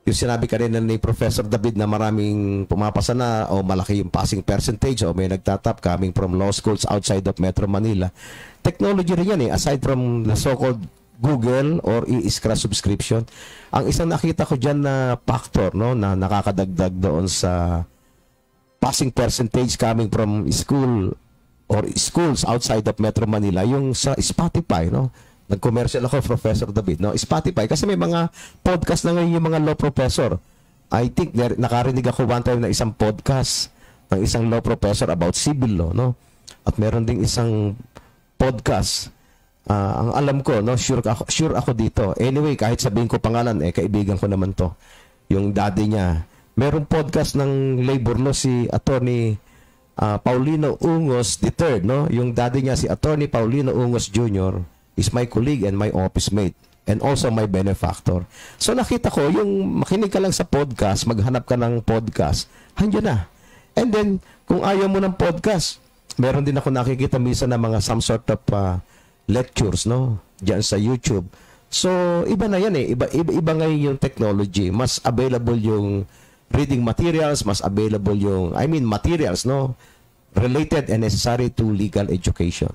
yung sinabi kanina ni Professor David na maraming pumapasa na o malaki yung passing percentage o may nagtatap coming from law schools outside of Metro Manila. Technology rin yan aside from the so-called Google or i-Iskra subscription. Ang isang nakita ko dyan na factor na nakakadagdag doon sa passing percentage coming from school or schools outside of Metro Manila, yung sa Spotify, Nag-commercial ako, Professor David, Spotify, kasi may mga podcast na ngayon yung mga law professor. I think nakarinig ako one time na isang podcast ng isang law professor about civil law, At meron ding isang podcast. Ang alam ko, sure ako dito. Anyway, kahit sabihin ko pangalan, kaibigan ko naman to. Yung daddy niya. Merong podcast ng labor law si Attorney Paulino Ungos III, Yung daddy niya si Attorney Paulino Ungos Jr. is my colleague and my office mate and also my benefactor. So nakita ko, yung makinig ka lang sa podcast, maghanap ka ng podcast, handyan na. And then, kung ayaw mo ng podcast, meron din ako nakikita minsan na mga some sort of lectures, Diyan sa YouTube. So, iba na yan Iba ngayon yung technology. Mas available yung reading materials, mas available yung, materials, related and necessary to legal education.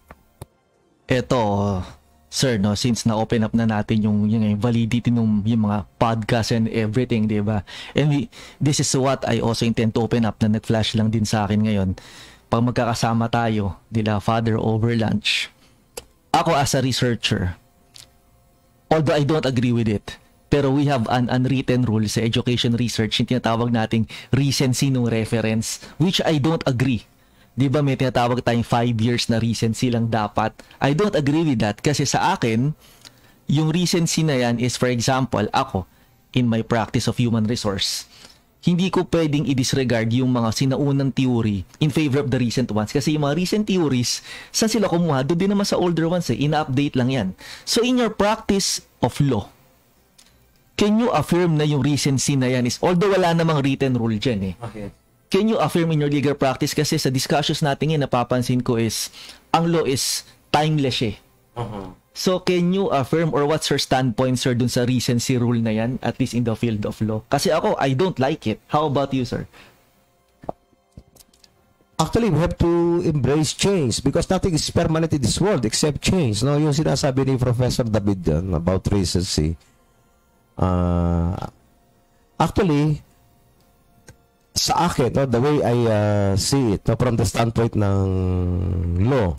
Eto, sir, since na-open up na natin yung validity ng yung mga podcast and everything, di ba? And this is what I also intend to open up na nag-flash lang din sa akin ngayon. Pag magkakasama tayo, Father, over lunch, ako as a researcher, although I don't agree with it, pero we have an unwritten rule sa education research, yung tinatawag nating recency ng reference, which I don't agree. Di ba may tinatawag tayong 5 years na recency lang dapat? I don't agree with that kasi sa akin, yung recency na yan is, for example, ako, in my practice of human resource, hindi ko pwedeng i-disregard yung mga sinaunang theory in favor of the recent ones. Kasi yung mga recent theories, saan sila kumuha? Doon din naman sa older ones ina-update lang yan. So in your practice of law, can you affirm na yung recency na yan is, although wala namang written rule dyan Okay. Can you affirm in your legal practice? Kasi sa discussions natin napapansin ko is, ang law is timeless So, can you affirm or what's your standpoint, sir, dun sa recency rule na yan, at least in the field of law? Kasi ako, I don't like it. How about you, sir? Actually, we have to embrace change because nothing is permanent in this world except change. Yung sinasabi ni Professor David about recency. Actually, sa akin, the way I see it, from the standpoint ng law,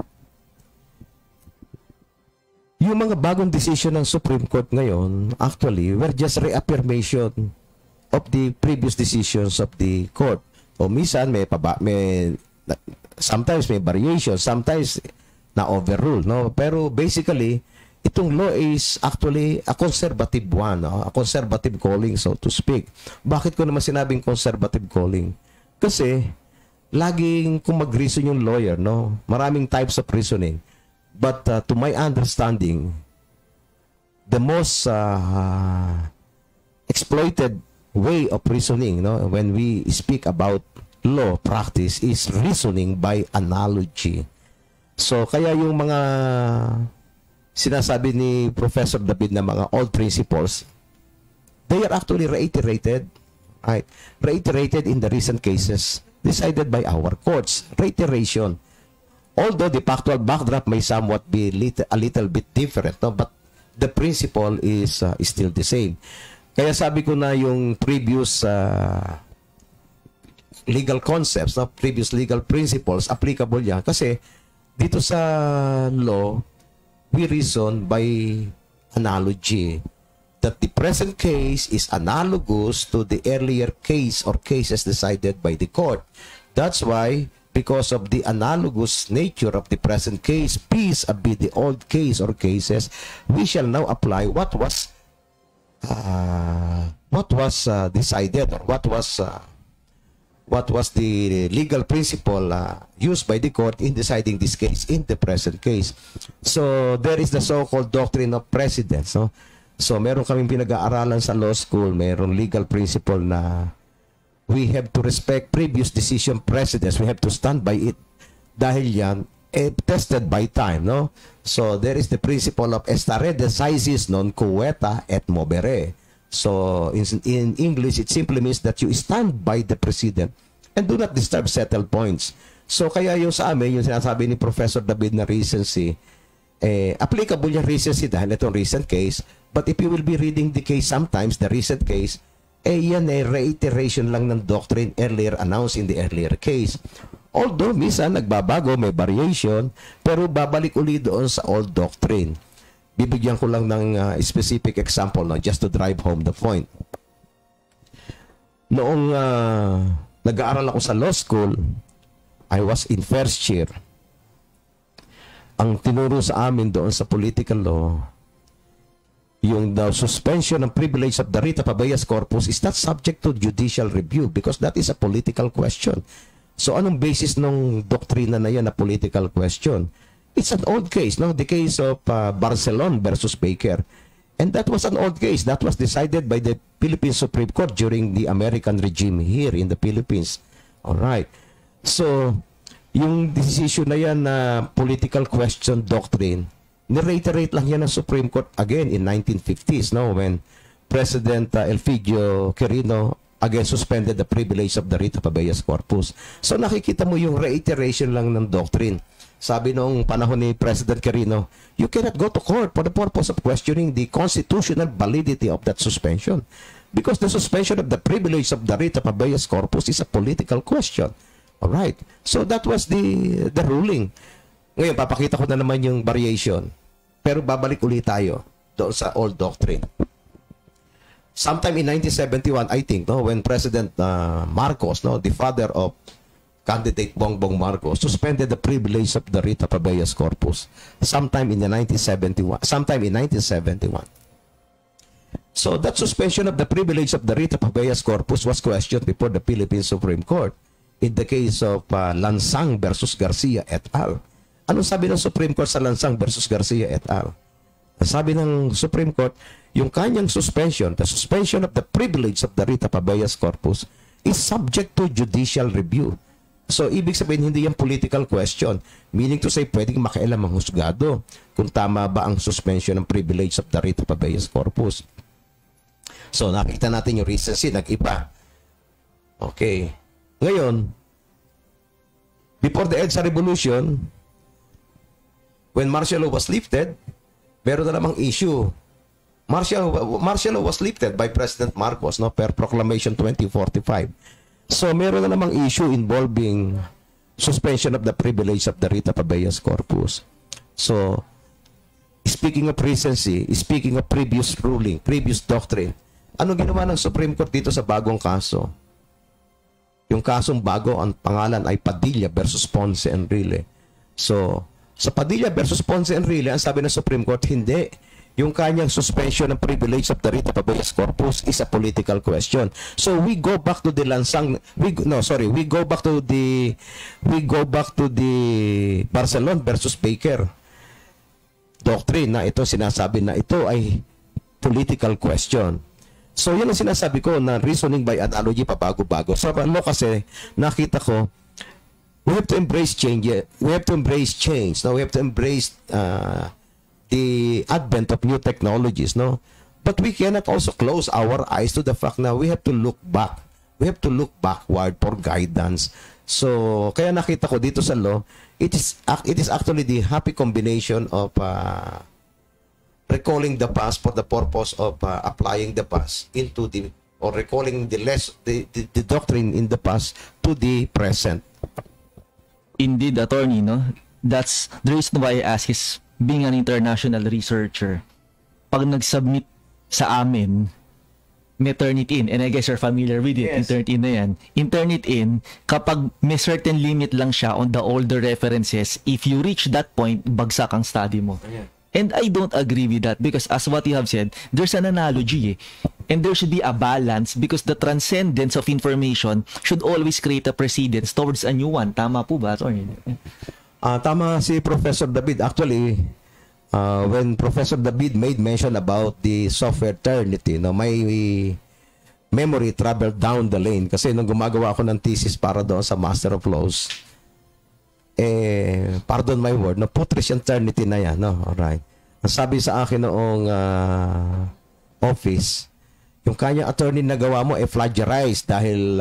yung mga bagong decision ng Supreme Court ngayon, actually, were just reaffirmation of the previous decisions of the court. O minsan, sometimes may variation, sometimes na overrule, Pero basically, itong law is actually a conservative one, a conservative calling, so to speak. Bakit ko naman sinabing conservative calling? Kasi, laging kung mag-reason yung lawyer, maraming types of reasoning. But to my understanding, the most exploited way of reasoning, when we speak about law practice, is reasoning by analogy. So, kaya yung mga sinasabi ni Professor David na mga old principles, they are actually reiterated in the recent cases decided by our courts. Reiteration. Although the factual backdrop may somewhat be a little bit different, but the principle is still the same. Kaya sabi ko na yung previous legal concepts, previous legal principles, applicable yan. Kasi dito sa law, we reason by analogy that the present case is analogous to the earlier case or cases decided by the court. That's why, because of the analogous nature of the present case, vis-a-vis the old case or cases, we shall now apply what was decided, or what was the legal principle used by the court in deciding this case in the present case. So there is the so-called doctrine of precedence. So meron kaming pinag-aaralan sa law school, meron legal principle na we have to respect previous decision precedents. We have to stand by it. Dahil yan, tested by time, So there is the principle of stare decisis non queta et movere. So in English, it simply means that you stand by the President and do not disturb settled points. So kaya yung sa amin, yung sinasabi ni Professor David na recency, applicable yung recency dahil itong recent case. But if you will be reading the case sometimes, the recent case, yan reiteration lang ng doctrine earlier announced in the earlier case. Although minsan nagbabago, may variation, pero babalik uli doon sa old doctrine. Bibigyan ko lang ng specific example, no, just to drive home the point. Noong nag-aaral ako sa law school, I was in first year. Ang tinuro sa amin doon sa political law, yung the suspension ng privilege of the writ of habeas corpus is not subject to judicial review because that is a political question. So anong basis ng doktrina na yan na political question? It's an old case, no? The case of Barcelon versus Baker. And that was an old case. That was decided by the Philippine Supreme Court during the American regime here in the Philippines. All right. So, yung decision na yan na political question doctrine, ni-reiterate lang yan ng Supreme Court again in 1950s, no? When President Elpidio Quirino again suspended the privilege of the writ of habeas corpus. So, nakikita mo yung reiteration lang ng doctrine. Sabi nung panahon ni President Quirino, you cannot go to court for the purpose of questioning the constitutional validity of that suspension. Because the suspension of the privilege of the writ of habeas corpus is a political question. Alright. So that was the ruling. Ngayon, papakita ko na naman yung variation. Pero babalik ulit tayo doon sa old doctrine. Sometime in 1971, I think, no, when President Marcos, no, the father of candidate Bongbong Marcos, suspended the privilege of the writ of habeas corpus sometime in 1971. So that suspension of the privilege of the writ of habeas corpus was questioned before the Philippine Supreme Court in the case of Lansang versus Garcia et al. Ano sabi ng Supreme Court sa Lansang versus Garcia et al? Sabi ng Supreme Court, yung kanyang suspension, the suspension of the privilege of the writ of habeas corpus is subject to judicial review. So, ibig sabihin, hindi yan political question. Meaning to say, pwedeng makialam ang husgado kung tama ba ang suspension ng privilege of the writ of habeas corpus. So, nakita natin yung recency, nag-iba. Okay. Ngayon, before the EDSA Revolution, when martial law was lifted, meron na namang issue. Martial law was lifted by President Marcos, no, per Proclamation 2045. So, meron na namang issue involving suspension of the privilege of the writ of habeas corpus. So, speaking of recency, speaking of previous ruling, previous doctrine, ano ginawa ng Supreme Court dito sa bagong kaso? Yung kasong bago, ang pangalan ay Padilla versus Ponce Enrile. So, sa Padilla versus Ponce Enrile, ang sabi ng Supreme Court, hindi. Yung kanyang suspension ng privilege of the writ of habeas corpus is a political question. So we go back to the Lansang, we go back to the Barcelona versus Baker doctrine na ito, sinasabi na ito ay political question. So yun ang sinasabi ko na reasoning by analogy, pabago-bago. So kasi nakita ko, we have to embrace change. We have to embrace change. Now we have to embrace the advent of new technologies, no? But we cannot also close our eyes to the fact na we have to look back. We have to look backward for guidance. So, kaya nakita ko dito sa law, it is actually the happy combination of recalling the past for the purpose of applying the past into the, or recalling the doctrine in the past to the present. Indeed, attorney, no? That's the reason why I ask is, being an international researcher, pag nag-submit sa amin, may Turnitin, and I guess you're familiar with it, Yes. Turnitin na yan. In Turnitin, kapag may certain limit lang siya on the older references, if you reach that point, bagsak ang study mo. Yeah. And I don't agree with that because as what you have said, there's an analogy and there should be a balance because the transcendence of information should always create a precedence towards a new one. Tama po ba? Attorney? Tama si Professor David. Actually, when Professor David made mention about the software eternity, no, my memory traveled down the lane kasi nung gumagawa ako ng thesis para doon sa Master of Laws, pardon my word, no, putrid eternity na yan, no? Alright. Ang sabi sa akin noong office, yung kanya attorney na gawa mo plagiarized dahil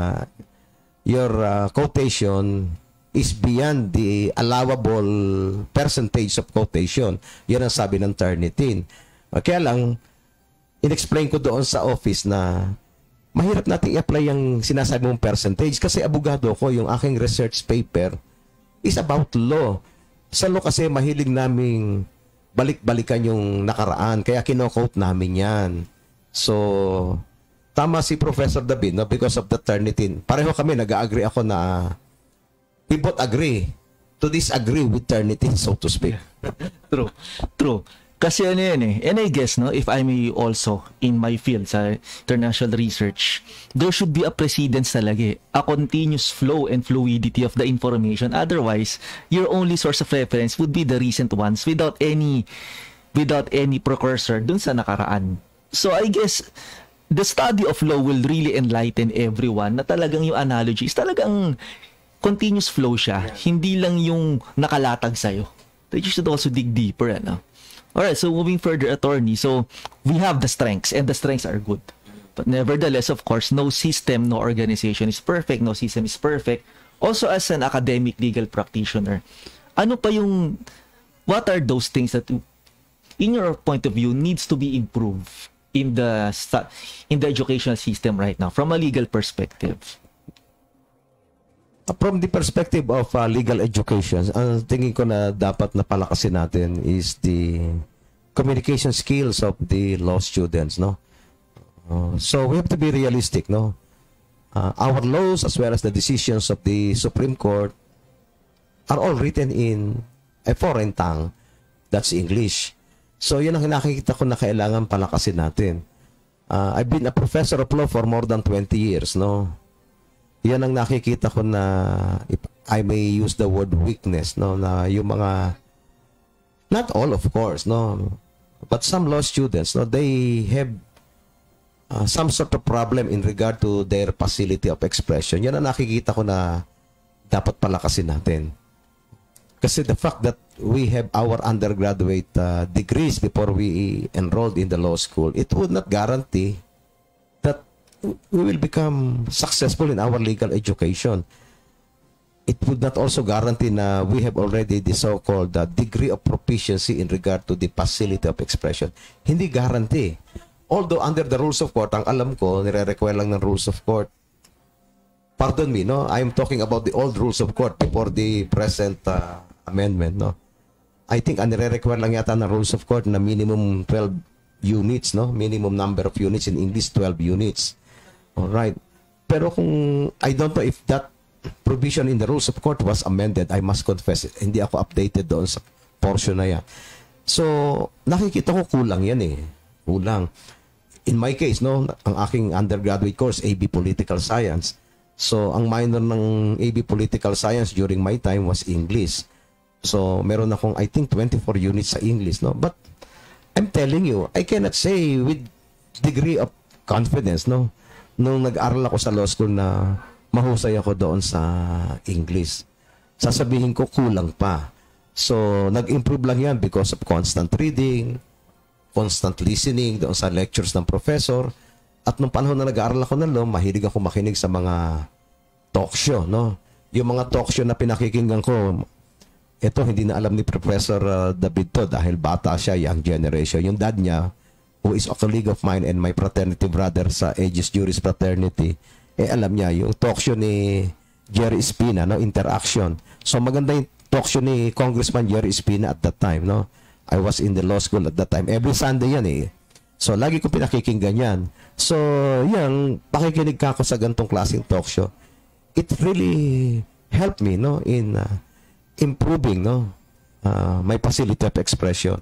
your quotation is beyond the allowable percentage of quotation. Yan ang sabi ng Turnitin. Kaya lang, in-explain ko doon sa office na mahirap natin i-apply yung sinasabi mong percentage kasi abogado ko, yung aking research paper is about law. Sa law kasi mahilig naming balik-balikan yung nakaraan, kaya kino-quote namin yan. So, tama si Professor David, no? Because of the Turnitin. Pareho kami, nag-agree ako na we both agree to disagree with Turnitin, so to speak. True. True. Kasi ano yan eh. And I guess, no, if I may also, in my field, sa international research, there should be a precedence talaga eh. A continuous flow and fluidity of the information. Otherwise, your only source of reference would be the recent ones without any precursor dun sa nakaraan. So I guess, the study of law will really enlighten everyone na talagang yung analogy is talagang continuous flow siya. Hindi lang yung nakalatag sa'yo. That you should also dig deeper, ano? Alright, so moving further, attorney. So, we have the strengths, and the strengths are good. But nevertheless, of course, no system, no organization is perfect. No system is perfect. Also, as an academic legal practitioner, ano pa yung, what are those things that, in your point of view, needs to be improved in the educational system right now, from a legal perspective? From the perspective of legal education, ang tingin ko na dapat na palakasin natin is the communication skills of the law students, no? So we have to be realistic, no? Our laws as well as the decisions of the Supreme Court are all written in a foreign tongue. That's English. So yun ang nakikita ko na kailangan palakasin natin. I've been a professor of law for more than 20 years, no? Yan ang nakikita ko na, if I may use the word weakness, no, na yung mga, not all of course, no, but some law students, no, they have some sort of problem in regard to their facility of expression. Yan ang nakikita ko na dapat palakasin natin. Kasi the fact that we have our undergraduate degrees before we enrolled in the law school, it would not guarantee that we will become successful in our legal education. It would not also guarantee na we have already the so-called degree of proficiency in regard to the facility of expression. Hindi guarantee. Although under the rules of court, ang alam ko, nire-require lang ng rules of court. Pardon me, no? I'm talking about the old rules of court before the present amendment, no? I think nire-require lang yata ng rules of court na minimum 12 units, no? Minimum number of units in English, 12 units. Alright. Pero kung, I don't know if that provision in the rules of court was amended, I must confess it. Hindi ako updated doon sa portion na yan. So, nakikita ko kulang yan eh. Kulang. In my case, no, ang aking undergraduate course, AB Political Science. So, ang minor ng AB Political Science during my time was English. So, meron akong, I think, 24 units sa English, no? But, I'm telling you, I cannot say with degree of confidence, no? Nung nag-aral ako sa law school na mahusay ako doon sa English. Sasabihin ko, kulang pa. So, nag-improve lang yan because of constant reading, constant listening doon sa lectures ng professor. At nung panahon na nag-aaral ako ng law, mahilig ako makinig sa mga talk show, no? Yung mga talk show na pinakikinggan ko, ito hindi na alam ni Professor David to dahil bata siya, young generation. Yung dad niya, who is a colleague of mine and my fraternity brother sa Aegis Juris Fraternity, alam niya, yung talk show ni Jerry Espina, no? Interaction. So, maganda yung talk show ni Congressman Jerry Espina at that time, no? I was in the law school at that time. Every Sunday yan eh. So, lagi ko pinakikinggan yan. So, yan, pakikinig ka ako sa gantong klaseng talk show. It really helped me, no? In improving, no? My facility of expression.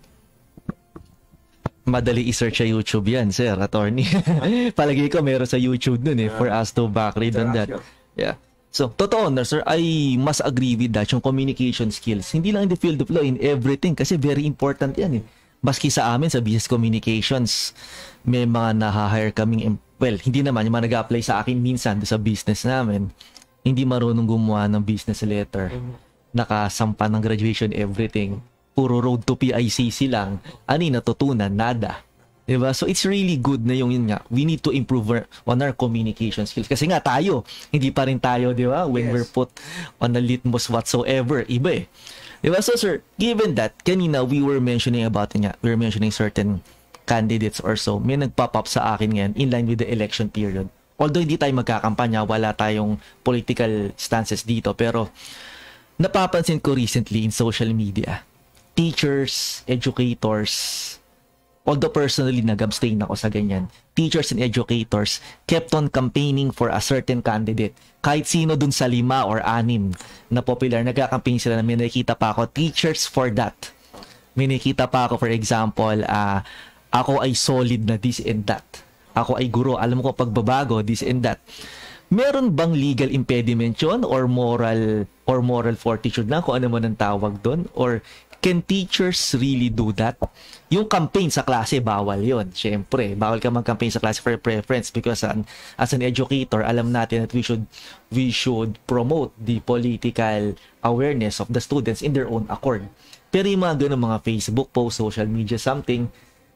Madali i-search sa YouTube yan, sir, attorney. Palagi ko meron sa YouTube dun eh, for us to backread on that. Yeah. So, totoo na, sir, I must agree with that, yung communication skills. Hindi lang in the field of law, in everything, kasi very important yan eh. Maski sa amin, sa business communications, may mga naha-hire kaming, well, hindi naman, yung mga nag-apply sa akin minsan sa business namin, hindi marunong gumawa ng business letter, nakasampa ng graduation, everything. Puro road to PICC lang. Ano yung natutunan? Nada. Diba? So it's really good na yun nga. We need to improve on our communication skills. Kasi nga tayo, hindi pa rin tayo, di ba? When we're put on a litmus whatsoever, iba eh. Diba? So sir, given that, kanina we were mentioning certain candidates or so, may nagpop up sa akin ngayon in line with the election period. Although hindi tayo magkakampanya, wala tayong political stances dito, pero napapansin ko recently in social media, teachers, educators, although personally nag-abstain ako sa ganyan, teachers and educators kept on campaigning for a certain candidate. Kahit sino dun sa 5 or 6 na popular, nagka-campaign sila na may nakikita pa ako, teachers for that. May nakikita pa ako, for example, ako ay solid na this and that. Ako ay guro, alam ko pagbabago, this and that. Meron bang legal impediment yun or moral fortitude na, kung ano man ang tawag doon? Or can teachers really do that? Yung campaign sa klase, bawal yon. Siyempre, bawal ka mag-campaign sa klase for preference because as an educator, alam natin that we should promote the political awareness of the students in their own accord. Pero yung mga ganun, mga Facebook post, social media, something,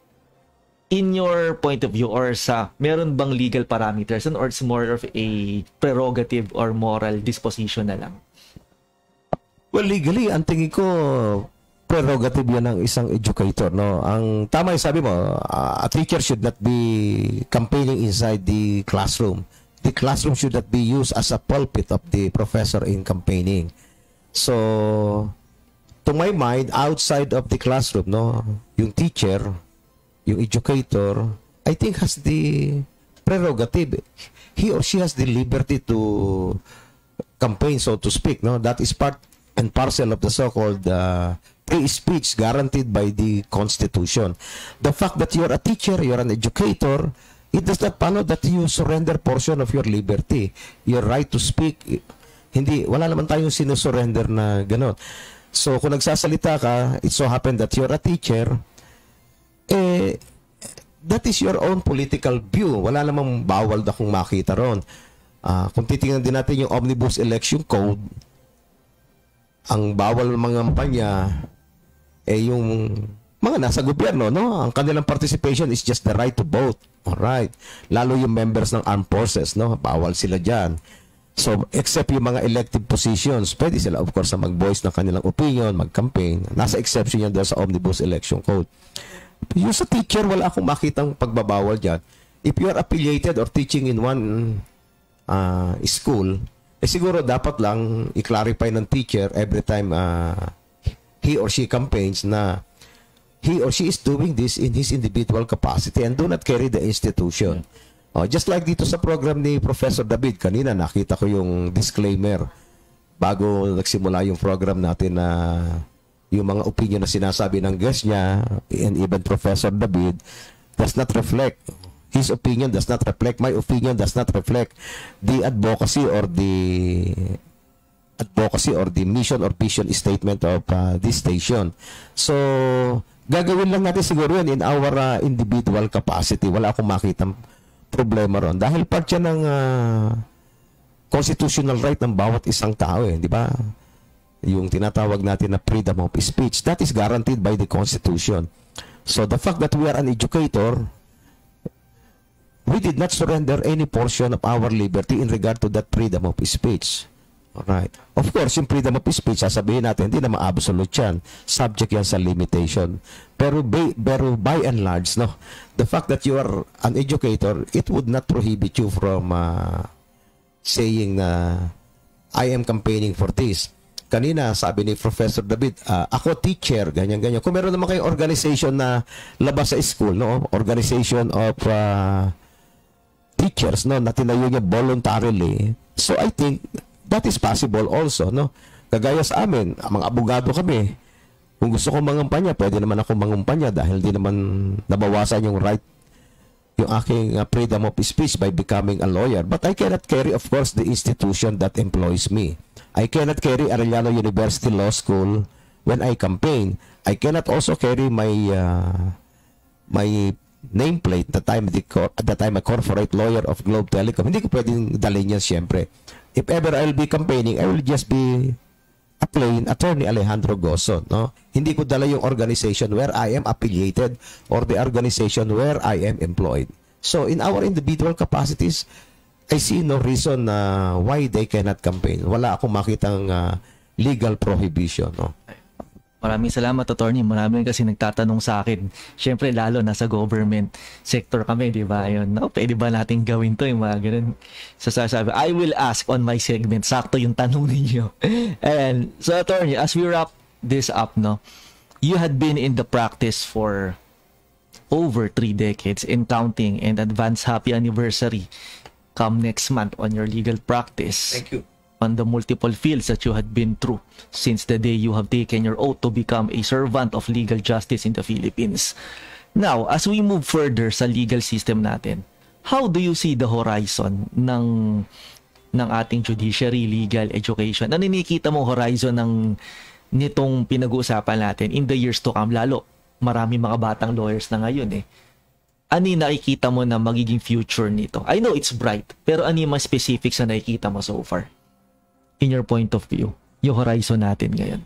in your point of view or meron bang legal parameters or it's more of a prerogative or moral disposition na lang? Well, legally, ang tingin ko, prerogative yan ng isang educator, no? Ang tama yung sabi mo, a teacher should not be campaigning inside the classroom. The classroom should not be used as a pulpit of the professor in campaigning. So, to my mind, outside of the classroom, no, yung teacher, yung educator, I think has the prerogative. He or she has the liberty to campaign, so to speak, no? That is part and parcel of the so-called free speech guaranteed by the Constitution. The fact that you're a teacher, you're an educator, it does not follow that you surrender portion of your liberty. Your right to speak, hindi, wala naman tayong sinusurrender na gano'n. So, kung nagsasalita ka, it so happen that you're a teacher, that is your own political view. Wala namang bawal na kung makita ron. Kung titingnan din natin yung Omnibus Election Code, ang bawal mga kampanya yung mga nasa gobyerno, no? Ang kanilang participation is just the right to vote. Alright. Lalo yung members ng armed forces, no? Bawal sila dyan. So, except yung mga elective positions, pwede sila, of course, na mag-voice ng kanilang opinion, mag-campaign. Nasa exception yan doon sa Omnibus Election Code. Yung sa teacher, wala akong makitang pagbabawal dyan. If you are affiliated or teaching in one school, siguro dapat lang i-clarify ng teacher every time he or she campaigns na he or she is doing this in his individual capacity and do not carry the institution. Just like dito sa program ni Professor David, kanina nakita ko yung disclaimer bago nagsimula yung program natin na yung mga opinion na sinasabi ng guest niya and even Professor David does not reflect, his opinion does not reflect, my opinion does not reflect the advocacy or the mission or vision statement of this station. So, gagawin lang natin siguro yun in our individual capacity. Wala akong makitang problema ron. Dahil part yan ng constitutional right ng bawat isang tao, di ba? Yung tinatawag natin na freedom of speech, that is guaranteed by the Constitution. So, the fact that we are an educator, we did not surrender any portion of our liberty in regard to that freedom of speech. Alright. Of course, yung freedom of speech, sasabihin natin, hindi naman absolute yan. Subject yan sa limitation. Pero by and large, no, the fact that you are an educator, it would not prohibit you from saying na, I am campaigning for this. Kanina, sabi ni Professor David, ako teacher, ganyan-ganyan. Kung meron naman kayong organization na labas sa school, no, organization of teachers, no, na tinayo niya voluntarily. So I think that is possible also, no. Kagaya sa amin, mga abogado kami. Kung gusto ko mangumpanya, pwede naman ako mangumpanya dahil di naman nabawasan yung right, yung aking freedom of speech by becoming a lawyer. But I cannot carry, of course, the institution that employs me. I cannot carry Arellano University Law School when I campaign. I cannot also carry my nameplate that I'm a corporate lawyer of Globe Telecom. Hindi ko pwedeng dalhin yan, siyempre. If ever I'll be campaigning, I will just be a plain Attorney Alejandro Goson, no? Hindi ko dala yung organization where I am affiliated or the organization where I am employed. So in our individual capacities, I see no reason why they cannot campaign. Wala akong makitang legal prohibition, no? Maraming salamat, attorney. Maraming kasi nagtatanong sa akin. Siyempre, lalo nasa government sector kami, di ba? Yun, no, pwede ba natin gawin to? Yung mga ganun. So, sasabi, I will ask on my segment. Sakto yung tanong ninyo. And so, attorney, as we wrap this up, no, you had been in the practice for over 3 decades and counting, and advance happy anniversary come next month on your legal practice. Thank you. On the multiple fields that you had been through since the day you have taken your oath to become a servant of legal justice in the Philippines. Now, as we move further sa legal system natin, how do you see the horizon ng ating judiciary, legal education? Ano nakikita mo horizon nitong pinag-uusapan natin in the years to come? Lalo, marami mga batang lawyers na ngayon eh. Ano yung nakikita mo na magiging future nito? I know it's bright, pero ano yung mga specifics na nakikita mo so far? In your point of view, yung horizon natin ngayon.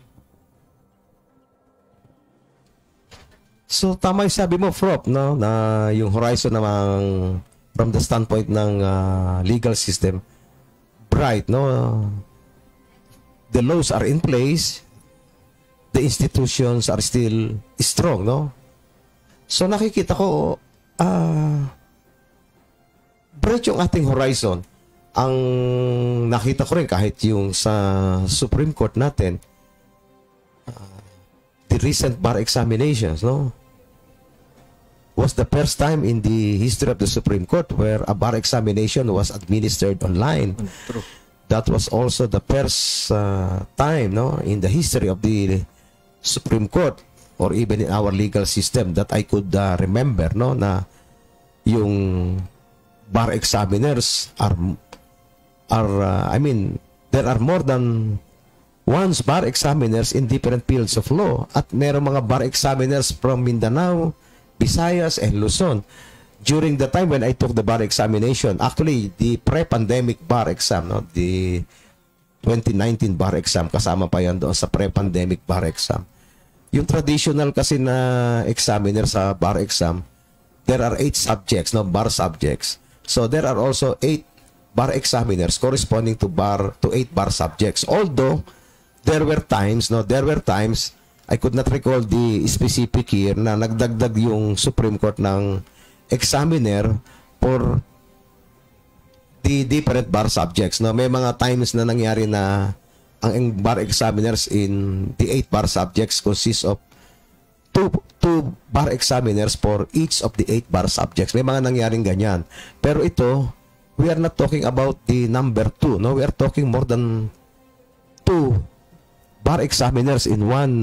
So, tama yung sabi mo, Frop, no? Na yung horizon namang from the standpoint ng legal system, bright, no? The laws are in place, the institutions are still strong, no? So, nakikita ko, bright yung ating horizon. Ang nakita ko rin kahit yung sa Supreme Court natin, the recent bar examinations, no, was the first time in the history of the Supreme Court where a bar examination was administered online. True. That was also the first time, no, in the history of the Supreme Court or even in our legal system that I could remember, no, na yung bar examiners are there are more than one bar examiners in different fields of law at merong mga bar examiners from Mindanao, Visayas, and Luzon. During the time when I took the bar examination, actually, the pre-pandemic bar exam, no, the 2019 bar exam, kasama pa yan doon sa pre-pandemic bar exam. Yung traditional kasi na examiner sa bar exam, there are 8 subjects, no, bar subjects. So there are also 8 bar examiners corresponding to 8 bar subjects. Although there were times I could not recall the specific year na nagdagdag yung Supreme Court ng examiner for the different bar subjects. No, may mga times na nangyari na ang bar examiners in the 8 bar subjects consists of two bar examiners for each of the 8 bar subjects. May mga nangyaring ganyan. Pero ito, we are not talking about the number 2. No, we are talking more than 2 bar examiners in one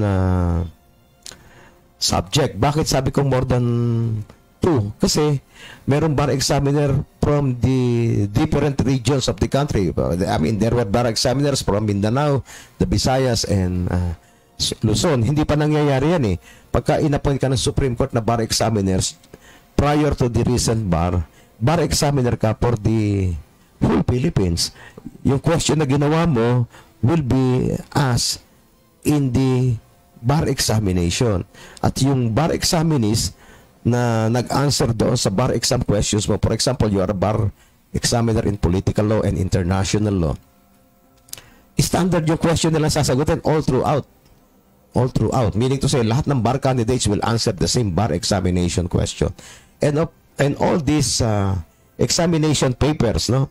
subject. Bakit sabi ko more than 2? Kasi merong bar examiner from the different regions of the country. I mean, there were bar examiners from Mindanao, the Visayas, and Luzon. Hindi pa nangyayari yan eh. Pagka inappoint ka ng Supreme Court na bar examiners, prior to the recent bar examiner ka for the whole Philippines. Yung question na ginawa mo will be asked in the bar examination. At yung bar examinees na nag-answer doon sa bar exam questions mo, for example, you are a bar examiner in political law and international law, standard yung question nila sasagutin all throughout. Meaning to say, lahat ng bar candidates will answer the same bar examination question. And all these examination papers, no,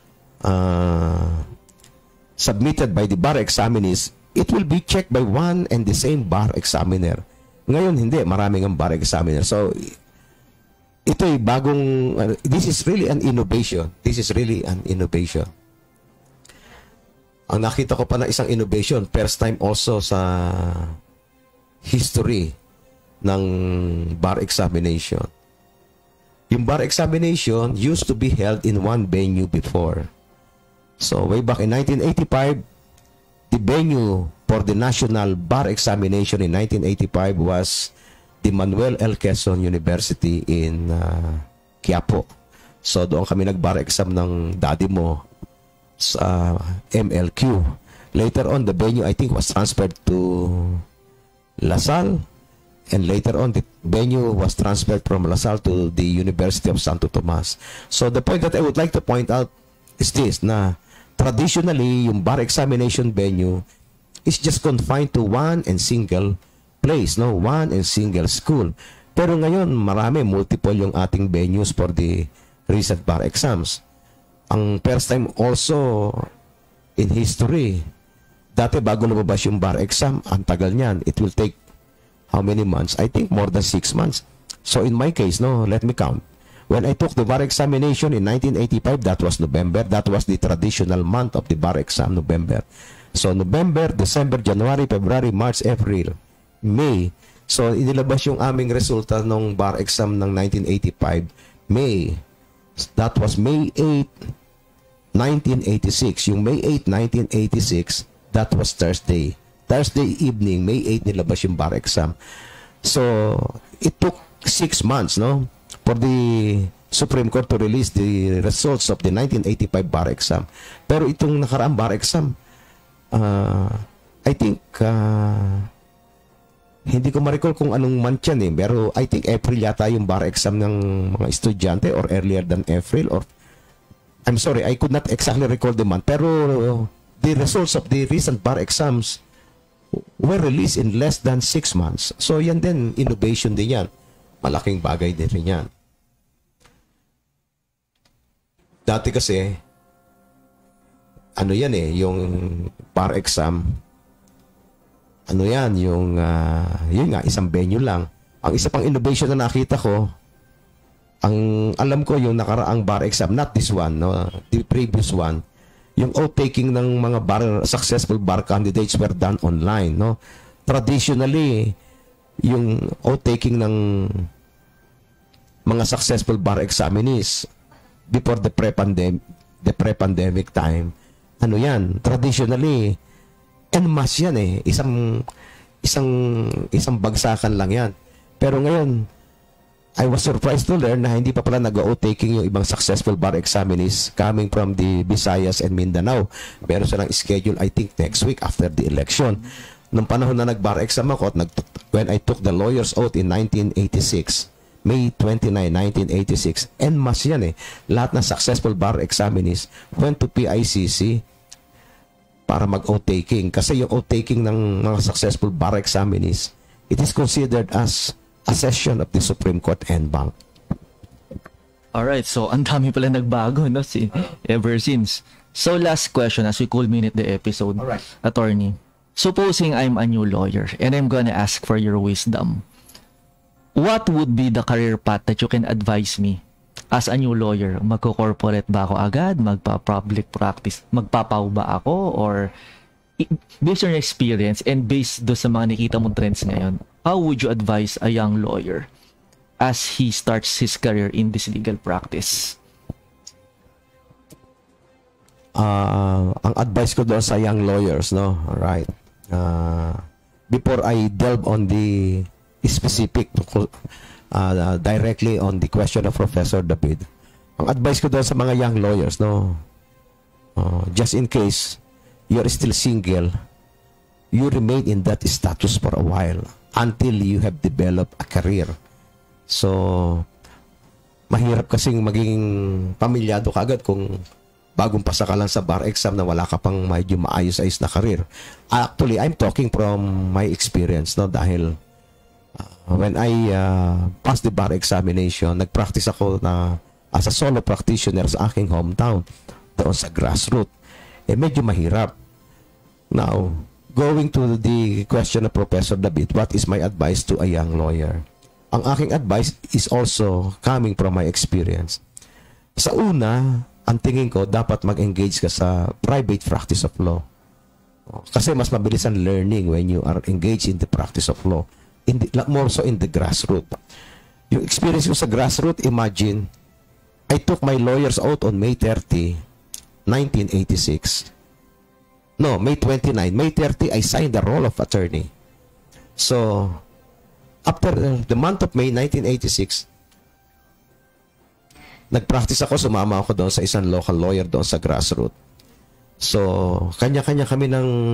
submitted by the bar examinees, it will be checked by one and the same bar examiner. Ngayon, hindi. Maraming ang bar examiner. So, ito'y bagong, this is really an innovation. Ang nakita ko pa na isang innovation, first time also sa history ng bar examination. Yung bar examination used to be held in one venue before. So, way back in 1985, the venue for the National Bar Examination in 1985 was the Manuel L. Quezon University in Quiapo. So, doon kami nag-bar exam ng daddy mo sa MLQ. Later on, the venue, I think, was transferred to LaSalle. And later on, the venue was transferred from LaSalle to the University of Santo Tomas. So the point that I would like to point out is this, na traditionally, yung bar examination venue is just confined to one and single place, no? One and single school. Pero ngayon, marami, multiple yung ating venues for the recent bar exams. Ang first time also in history, dati bago lumabas yung bar exam, ang tagal niyan. It will take how many months? I think more than 6 months. So in my case, no, let me count. When I took the bar examination in 1985, that was November. That was the traditional month of the bar exam, November. So November, December, January, February, March, April, May. So inilabas yung aming resulta ng bar exam ng 1985, May. That was May 8, 1986. Yung May 8, 1986, that was Thursday. Thursday evening, May 8, nilabas yung bar exam. So, it took 6 months, no, for the Supreme Court to release the results of the 1985 bar exam. Pero itong nakaraang bar exam, I think, hindi ko ma-recall kung anong month yan pero I think April yata yung bar exam ng mga estudyante or earlier than April or, I'm sorry, I could not exactly recall the month. Pero the results of the recent bar exams were released in less than 6 months. So yan din, innovation din yan. Malaking bagay din rin yan. Dati kasi, ano yan yung bar exam, ano yan, yung, yun nga, isang venue lang. Ang isa pang innovation na nakita ko, ang alam ko yung nakaraang bar exam, not this one, no, the previous one, yung oath-taking ng mga successful bar candidates were done online, no? Traditionally, yung oath-taking ng mga successful bar examinees before the pre-pandemic time, ano yan? Traditionally, en masse yan isang bagsakan lang yan. Pero ngayon, I was surprised to learn na hindi pa pala nag-o-taking yung ibang successful bar examinees coming from the Visayas and Mindanao. Meron silang schedule, I think, next week after the election. Nung panahon na nag-bar exam ako, when I took the lawyer's oath in 1986, May 29, 1986, en masse yan Lahat ng successful bar examinees went to PICC para mag-o-taking. Kasi yung o-taking ng mga successful bar examinees, it is considered as a session of the Supreme Court en banc. Alright, so ang dami pala nagbago, no? Ever since. So last question as we culminate the episode. Alright. Attorney, supposing I'm a new lawyer and I'm gonna ask for your wisdom, what would be the career path that you can advise me as a new lawyer? Magko-corporate ba ako agad? Magpa-public practice? Magpapaw ba ako? Or based on your experience and based do sa mga nakita mong trends ngayon, how would you advise a young lawyer as he starts his career in this legal practice? Ang advice ko doon sa young lawyers, no? Alright. Before I delve on the specific, directly on the question of Professor David, ang advice ko doon sa mga young lawyers, no? Just in case you're still single, you remain in that status for a while until you have developed a career. So, mahirap kasing maging pamilyado ka agad kung bagong pasa ka lang sa bar exam na wala ka pang medyo maayos-ayos na career. Actually, I'm talking from my experience, no? Dahil when I passed the bar examination, nag-practice ako na as a solo practitioner sa aking hometown, doon sa grassroots. Medyo mahirap. Now, going to the question of Professor David, what is my advice to a young lawyer? Ang aking advice is also coming from my experience. Sa una, ang tingin ko, dapat mag-engage ka sa private practice of law. Kasi mas mabilis ang learning when you are engaged in the practice of law. More so in the grassroots. Yung experience ko sa grassroots, imagine, I took my lawyer's oath on May 30, 1986. No, May 29. May 30, I signed the roll of attorney. So, after the month of May 1986, nag-practice ako, sumama ako doon sa isang local lawyer doon sa grassroots. So, kanya-kanya kami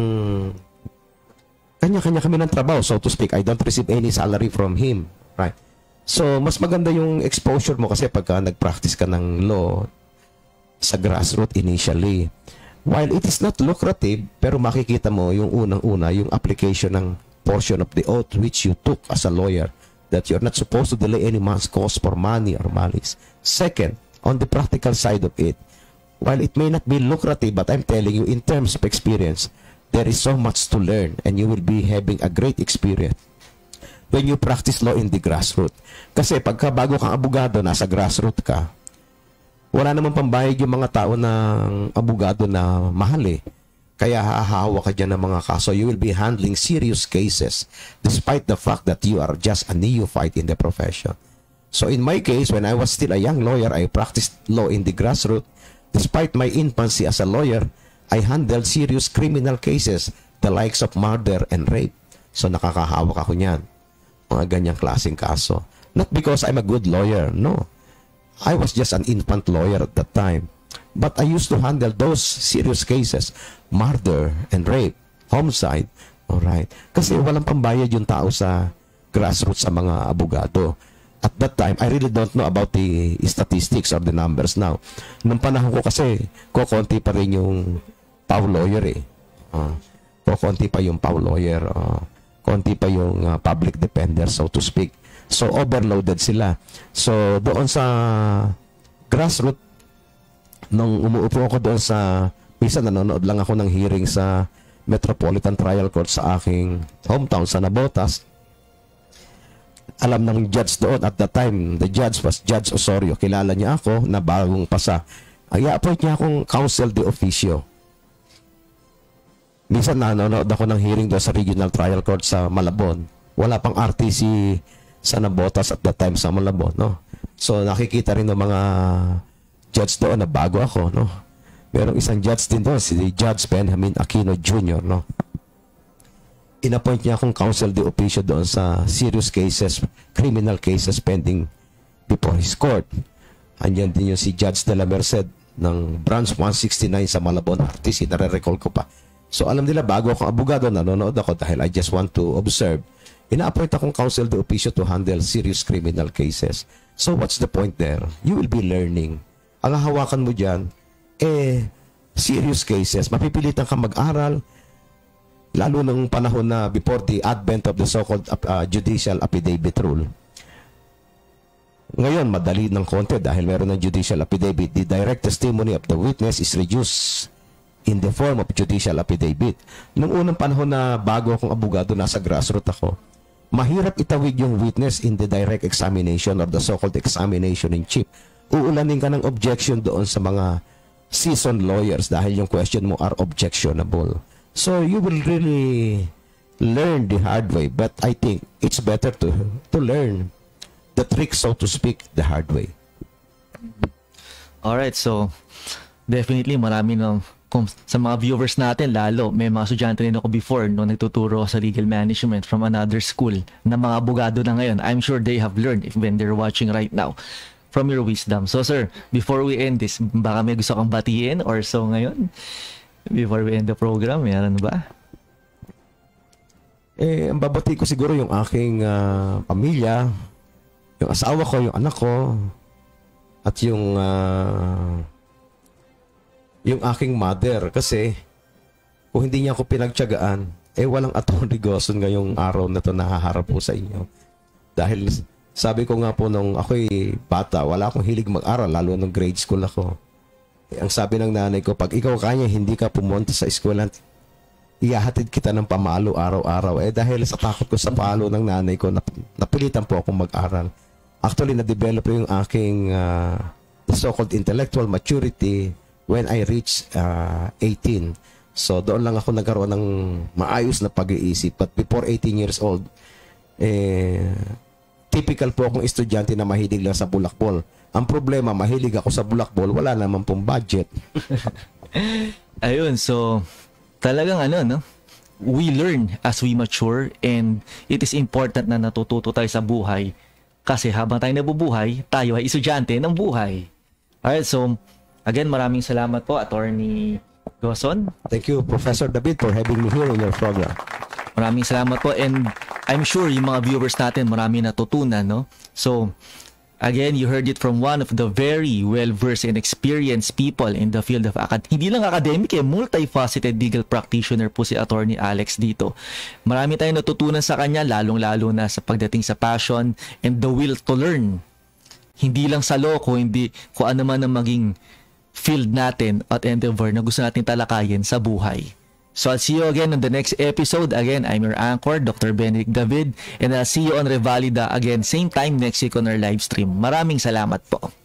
ng trabaho, so to speak. I don't receive any salary from him, right? So, mas maganda yung exposure mo kasi pagka nag-practice ka ng law sa grassroots initially. While it is not lucrative, pero makikita mo yung unang-una, yung application ng portion of the oath which you took as a lawyer, that you're not supposed to delay any man's cause for money or malice. Second, on the practical side of it, while it may not be lucrative, but I'm telling you, in terms of experience, there is so much to learn and you will be having a great experience when you practice law in the grassroots. Kasi pagka bago kang abogado, nasa grassroots ka, wala naman pambayad yung mga tao ng abogado na mahal eh. Kaya hahawa ka dyan ng mga kaso. You will be handling serious cases despite the fact that you are just a neophyte in the profession. So in my case, when I was still a young lawyer, I practiced law in the grassroots. Despite my infancy as a lawyer, I handled serious criminal cases, the likes of murder and rape. So nakakahawak ako niyan. Mga ganyang klaseng kaso. Not because I'm a good lawyer, no. I was just an infant lawyer at that time. But I used to handle those serious cases, murder and rape, homicide, alright. Kasi walang pambayad yung tao sa grassroots sa mga abogado. At that time, I really don't know about the statistics or the numbers now. Nung panahon ko kasi, kukunti pa rin yung PAW lawyer eh. Kukunti pa yung PAW lawyer. Konti pa yung public defender, so to speak. So, overloaded sila. So, doon sa grassroots, nung umuupo ako doon sa, minsan nanonood lang ako ng hearing sa Metropolitan Trial Court sa aking hometown sa Navotas. Alam ng judge doon at that time, the judge was Judge Osorio. Kilala niya ako na bagong pasa. I-appoint niya akong counsel de officio. Minsan nanonood ako ng hearing doon sa Regional Trial Court sa Malabon. Wala pang RTC sa Navotas at that time sa Malabon, no? So nakikita rin ng mga judge doon na bago ako, no? Merong isang judge din doon, si Judge Benjamin Aquino Jr., no? In-appoint niya akong counsel de officio doon sa serious cases, criminal cases pending before his court. Andiyan din yung si Judge de la Merced ng Branch 169 sa Malabon RTC, nare-recall ko pa. So alam nila, bago akong abogado, nanonood ako dahil I just want to observe. Ina-appoint akong counsel de officio to handle serious criminal cases. So what's the point there? You will be learning. Ang hawakan mo dyan, serious cases. Mapipilitan ka mag-aral, lalo nung panahon na before the advent of the so-called judicial affidavit rule. Ngayon, madali ng konti dahil meron ng judicial affidavit. The direct testimony of the witness is reduced in the form of judicial affidavit. Nung unang panahon na bago akong abogado, nasa grassroots ako, mahirap itawid yung witness in the direct examination or the so-called examination in chief. Uulanin ka ng objection doon sa mga seasoned lawyers dahil yung question mo are objectionable. So you will really learn the hard way, but I think it's better to learn the trick, so to speak, the hard way. Alright, so definitely marami ng sa mga viewers natin, lalo may mga estudyante rin ako before nung nagtuturo sa legal management from another school na mga abogado na ngayon. I'm sure they have learned if when they're watching right now from your wisdom. So sir, before we end this, baka may gusto kang batiin or so ngayon? Before we end the program, meron ba? Ang babati ko siguro yung aking pamilya, yung asawa ko, yung anak ko, at yung aking mother. Kasi kung hindi niya ako pinagtiyagaan, walang attorney Goson ngayong araw na to nahaharap po sa inyo. Dahil sabi ko nga po nung ako'y bata, wala akong hilig mag-aral, lalo nung grade school ako. Ang sabi ng nanay ko, pag ikaw kanya, hindi ka pumunta sa eskwela, ihahatid kita ng pamalo araw-araw. Dahil sa takot ko sa palo ng nanay ko, napilitan po akong mag-aral. Actually, na-develop yung aking so-called intellectual maturity when I reached 18. So, doon lang ako nagkaroon ng maayos na pag-iisip. But before 18 years old, typical po akong estudyante na mahilig lang sa bulakbol. Ang problema, mahilig ako sa bulakbol, wala naman pong budget. Ayun, so talagang no? We learn as we mature and it is important na natututo tayo sa buhay kasi habang tayo nabubuhay, tayo ay estudyante ng buhay. Alright, so again, maraming salamat po, Attorney Goson, Thank you, Professor David, for having me here in your program. maraming salamat po, and I'm sure yung mga viewers natin marami natutunan, no? So, again, you heard it from one of the very well-versed and experienced people in the field of hindi lang academic, multifaceted legal practitioner po si Attorney Alex dito. Marami tayong natutunan sa kanya, lalong-lalo na sa pagdating sa passion and the will to learn. Hindi lang sa law, hindi kung ano man ang maging field natin at endeavor na gusto natin talakayin sa buhay. So I'll see you again on the next episode. Again, I'm your anchor, Dr. Benedict David, and I'll see you on Revalida again, same time next week on our live stream. Maraming salamat po.